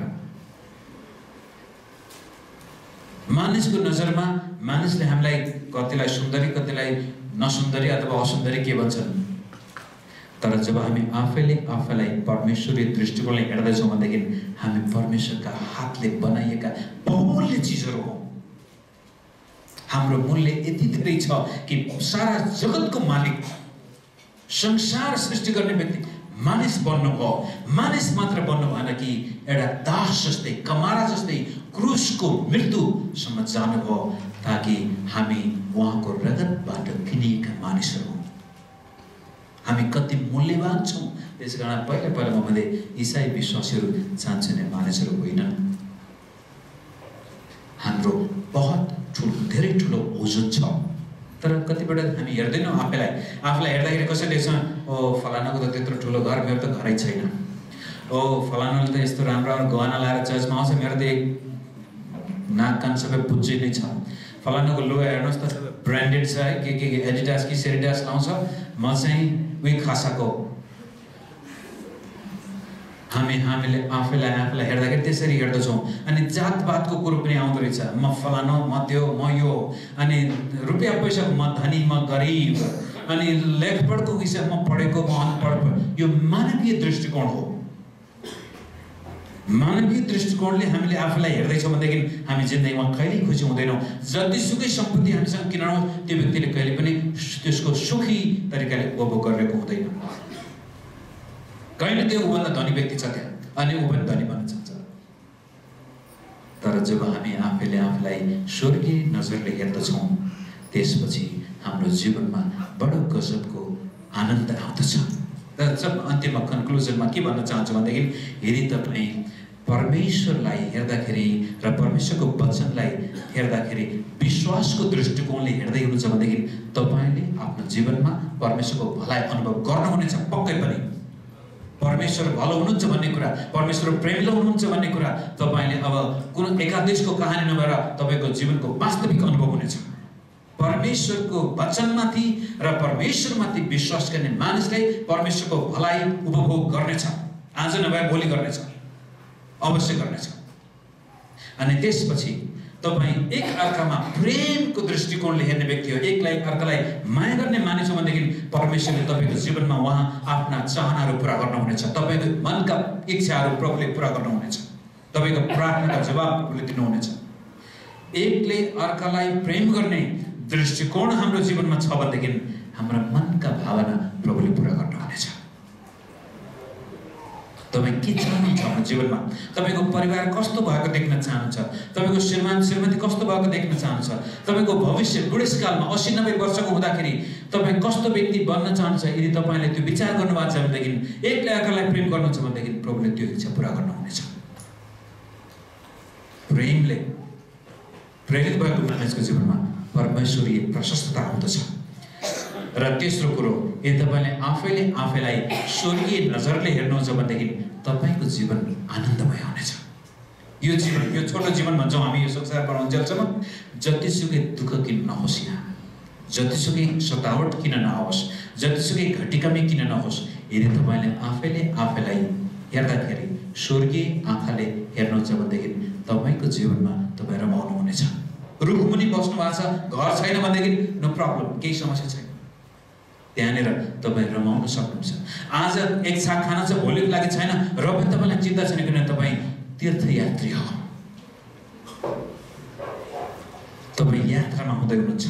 मानिसको नजरमा मानिसले हामीलाई कतिलाई सुन्दरी, कतिलाई नसुन्दरी अथवा असुन्दरी के भन्छन्। तर जब हामी आफैले आफैलाई परमेश्वरीय दृष्टिकोणले हेर्दैछौँ भनेदेखि हामी परमेश्वरका हातले बनाइएका बहुमूल्य चिजहरू हौँ। हाम्रो मूल्य यति धेरै छ कि सारा जगतको मालिक, संसार सृष्टि गर्ने व्यक्ति मानिस बन्नुभयो। मानिस मात्र बन्नु भएन कि एउटा दास जस्तै, कमारा जस्तै क्रुसको मृत्युसम्म जानुभयो, ताकि हामी उहाँको रगतबाट किनिएका मानिसहरू हौँ। हामी कति मूल्यवान छौँ। त्यसकारण पहिला म भने इसाई विश्वासीहरू चाहन्छन् मानिसहरू होइनन्। हाम्रो बहुत धेरै ठुलो ओजन छ। तर कतिपल्ट हामी हेर्दैनौँ आफैलाई हेर्दाखेरि कसैले देख्छौँ, ओ फलानाको त त्यत्रो ठुलो घर, मेरो त घरै छैन। ओ फलानाले त यस्तो राम्रो गहना लाएर चर्चमा आउँछ, मेरो त एक नाक कान सबै बुझ्झै नै छ। फलानाको लुगा हेर्नुहोस् त ब्रान्डेड छ है, के एडिडास कि सेरिडास लाउँछ, म चाहिँ उही खासाको। हामीले आफैलाई हेर्दाखेरि त्यसरी हेर्दछौँ। अनि जातपातको कुरो पनि आउँदो रहेछ, म फलानो, म त्यो, म यो। अनि रुपियाँ पैसा, म धनी, म गरिब। अनि लेखपढको विषय, म पढेको, म अनपढ। यो मानवीय दृष्टिकोण हो। मानवीय दृष्टिकोणले हामीले आफूलाई हेर्दैछौँ भनेदेखि हामी जिन्दगीमा कहिल्यै खुसी हुँदैनौँ। जतिसुकै सम्पत्ति हामीसँग किन नहोस्, त्यो व्यक्तिले कहिले पनि त्यसको सुखी तरिकाले उपभोग गरेको हुँदैन। कहिले त्यो ऊभन्दा धनी व्यक्ति छ त्यहाँ, अनि ऊ पनि धनी बन्न चाहन्छ। तर जब हामी आफैले आफूलाई स्वर्गीय नजरले हेर्दछौँ, त्यसपछि हाम्रो जीवनमा बडो गजबको आनन्द आउँदछ। र जब अन्तिममा कन्क्लुजनमा के भन्न चाहन्छु भनेदेखि, यदि तपाईँ परमेश्वरलाई हेर्दाखेरि र परमेश्वरको वचनलाई हेर्दाखेरि विश्वासको दृष्टिकोणले हेर्दै हुनुहुन्छ भनेदेखि तपाईँले आफ्नो जीवनमा परमेश्वरको भलाइ अनुभव गर्नुहुनेछ। पक्कै पनि परमेश्वर भलो हुनुहुन्छ भन्ने कुरा, परमेश्वर प्रेमिलो हुनुहुन्छ भन्ने कुरा तपाईँले अब कुनै एकादेशको कहानी नभएर तपाईँको जीवनको वास्तविक अनुभव हुनेछ। परमेश्वरको वचनमाथि र परमेश्वरमाथि विश्वास गर्ने मानिसले परमेश्वरको भलाइ उपभोग गर्नेछ। आज नभए भोलि गर्नेछ, अवश्य गर्नेछ। अनि त्यसपछि तपाईँ एक अर्कामा प्रेमको दृष्टिकोणले हेर्ने व्यक्ति हो, एकलाई अर्कालाई माया गर्ने मानिस हो भनेदेखि परमेश्वरले तपाईँको जीवनमा उहाँ आफ्ना चाहनाहरू पुरा गर्नुहुनेछ। तपाईँको मनका इच्छाहरू प्रभुले पुरा गर्नुहुनेछ। तपाईँको प्रार्थनाका जवाब प्रभुले दिनुहुनेछ। एकले अर्कालाई प्रेम गर्ने दृष्टिकोण हाम्रो जीवनमा छ भनेदेखि हाम्रो मनका भावना प्रभुले पुरा गर्नुहुनेछ। तपाईँ के चाहनुहुन्छ आफ्नो जीवनमा? तपाईँको परिवार कस्तो भएको देख्न चाहनुहुन्छ? तपाईँको श्रीमान श्रीमती कस्तो भएको देख्न चाहनुहुन्छ? तपाईँको भविष्य बुढेसकालमा 80-90 वर्षको हुँदाखेरि तपाईँ कस्तो व्यक्ति बन्न चाहनुहुन्छ? यदि तपाईँले त्यो विचार गर्नुभएको छ भनेदेखि, एकले अर्कालाई प्रेम गर्नुहुन्छ भनेदेखि प्रभुले त्यो इच्छा पुरा गर्नुहुनेछ। प्रेमले प्रेरित भएको मानिसको जीवनमा परमेश्वरीय प्रशस्तता आउँदछ। र तेस्रो कुरो, यदि तपाईँले आफैले आफैलाई स्वर्गीय नजरले हेर्नुहुन्छ भनेदेखि तपाईँको जीवन आनन्दमय हुनेछ। यो जीवन, यो छोटो जीवन भन्छौँ हामी यो संसारमा हुन्जेलसम्म, जतिसुकै दुःख किन नहोस्, यहाँ जतिसुकै सतावट किन नहोस्, जतिसुकै घटीकमी किन नहोस्, यदि तपाईँले आफैले आफैलाई हेर्दाखेरि स्वर्गीय आँखाले हेर्नुहुन्छ भनेदेखि तपाईँको जीवनमा तपाईँ रमाउनु हुनेछ। रुखमुनि बस्नु भएको छ, घर छैन भनेदेखि नो प्रब्लम, केही समस्या छैन। त्यहाँनिर तपाईँ रमाउन सक्नुहुन्छ। आज एक छाक खाना छ, भोलिको लागि छैन, र पनि तपाईँलाई चिन्ता छैन, किनभने तपाईँ तीर्थयात्री हो। तपाईँ यात्रामा हुँदै हुनुहुन्छ।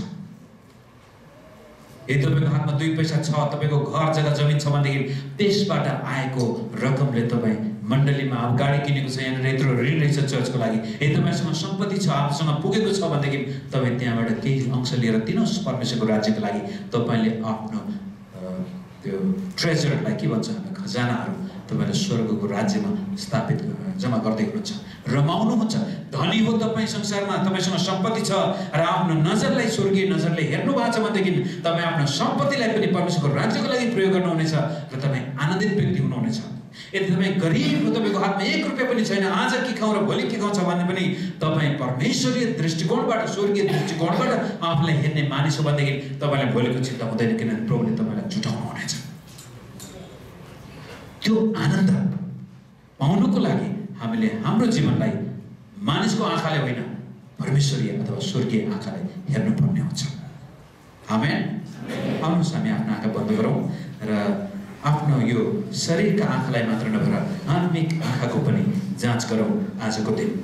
यदि तपाईँको हातमा 2 पैसा छ, तपाईँको घर जग्गा जमिन छ भनेदेखि त्यसबाट आएको रकमले तपाईँ मण्डलीमा अब गाडी किनेको छ, यहाँनिर यत्रो ऋण रहेछ चर्चको लागि, यदि तपाईँसँग सम्पत्ति छ, आफूसँग पुगेको छ भनेदेखि तपाईँ त्यहाँबाट केही अंश लिएर दिनुहोस् परमेश्वरको राज्यको लागि। तपाईँले आफ्नो त्यो ट्रेजरलाई के भन्छ, खजानाहरू तपाईँले स्वर्गको राज्यमा स्थापित जम्मा गर्दै हुनुहुन्छ, रमाउनुहुन्छ। धनी हो तपाईँ संसारमा, तपाईँसँग सम्पत्ति छ र आफ्नो नजरलाई स्वर्गीय नजरले हेर्नु भएको छ भनेदेखि तपाईँ आफ्नो सम्पत्तिलाई पनि परमेश्वरको राज्यको लागि प्रयोग गर्नुहुनेछ र तपाईँ आनन्दित व्यक्ति हुनुहुनेछ। यदि तपाईँ गरिब हो, तपाईँको हातमा 1 रुपियाँ पनि छैन, आज के खाउँ र भोलि के खाउँछ भन्ने पनि तपाईँ परमेश्वरीय दृष्टिकोणबाट, स्वर्गीय दृष्टिकोणबाट आफूलाई हेर्ने मानिस हो भनेदेखि तपाईँलाई भोलिको चिन्ता हुँदैन, किनभने प्रभुले तपाईँलाई जुटाउनु हुनेछ। त्यो आनन्द पाउनुको लागि हामीले हाम्रो जीवनलाई मानिसको आँखाले होइन, परमेश्वरीय अथवा स्वर्गीय आँखाले हेर्नुपर्ने हुन्छ। आमेन। आउनुहोस् हामी आफ्नो आँखा बन्द गरौँ र आफ्नो यो शरीरका आँखालाई मात्र नभएर आत्मिक आँखाको पनि जाँच गरौँ आजको दिन।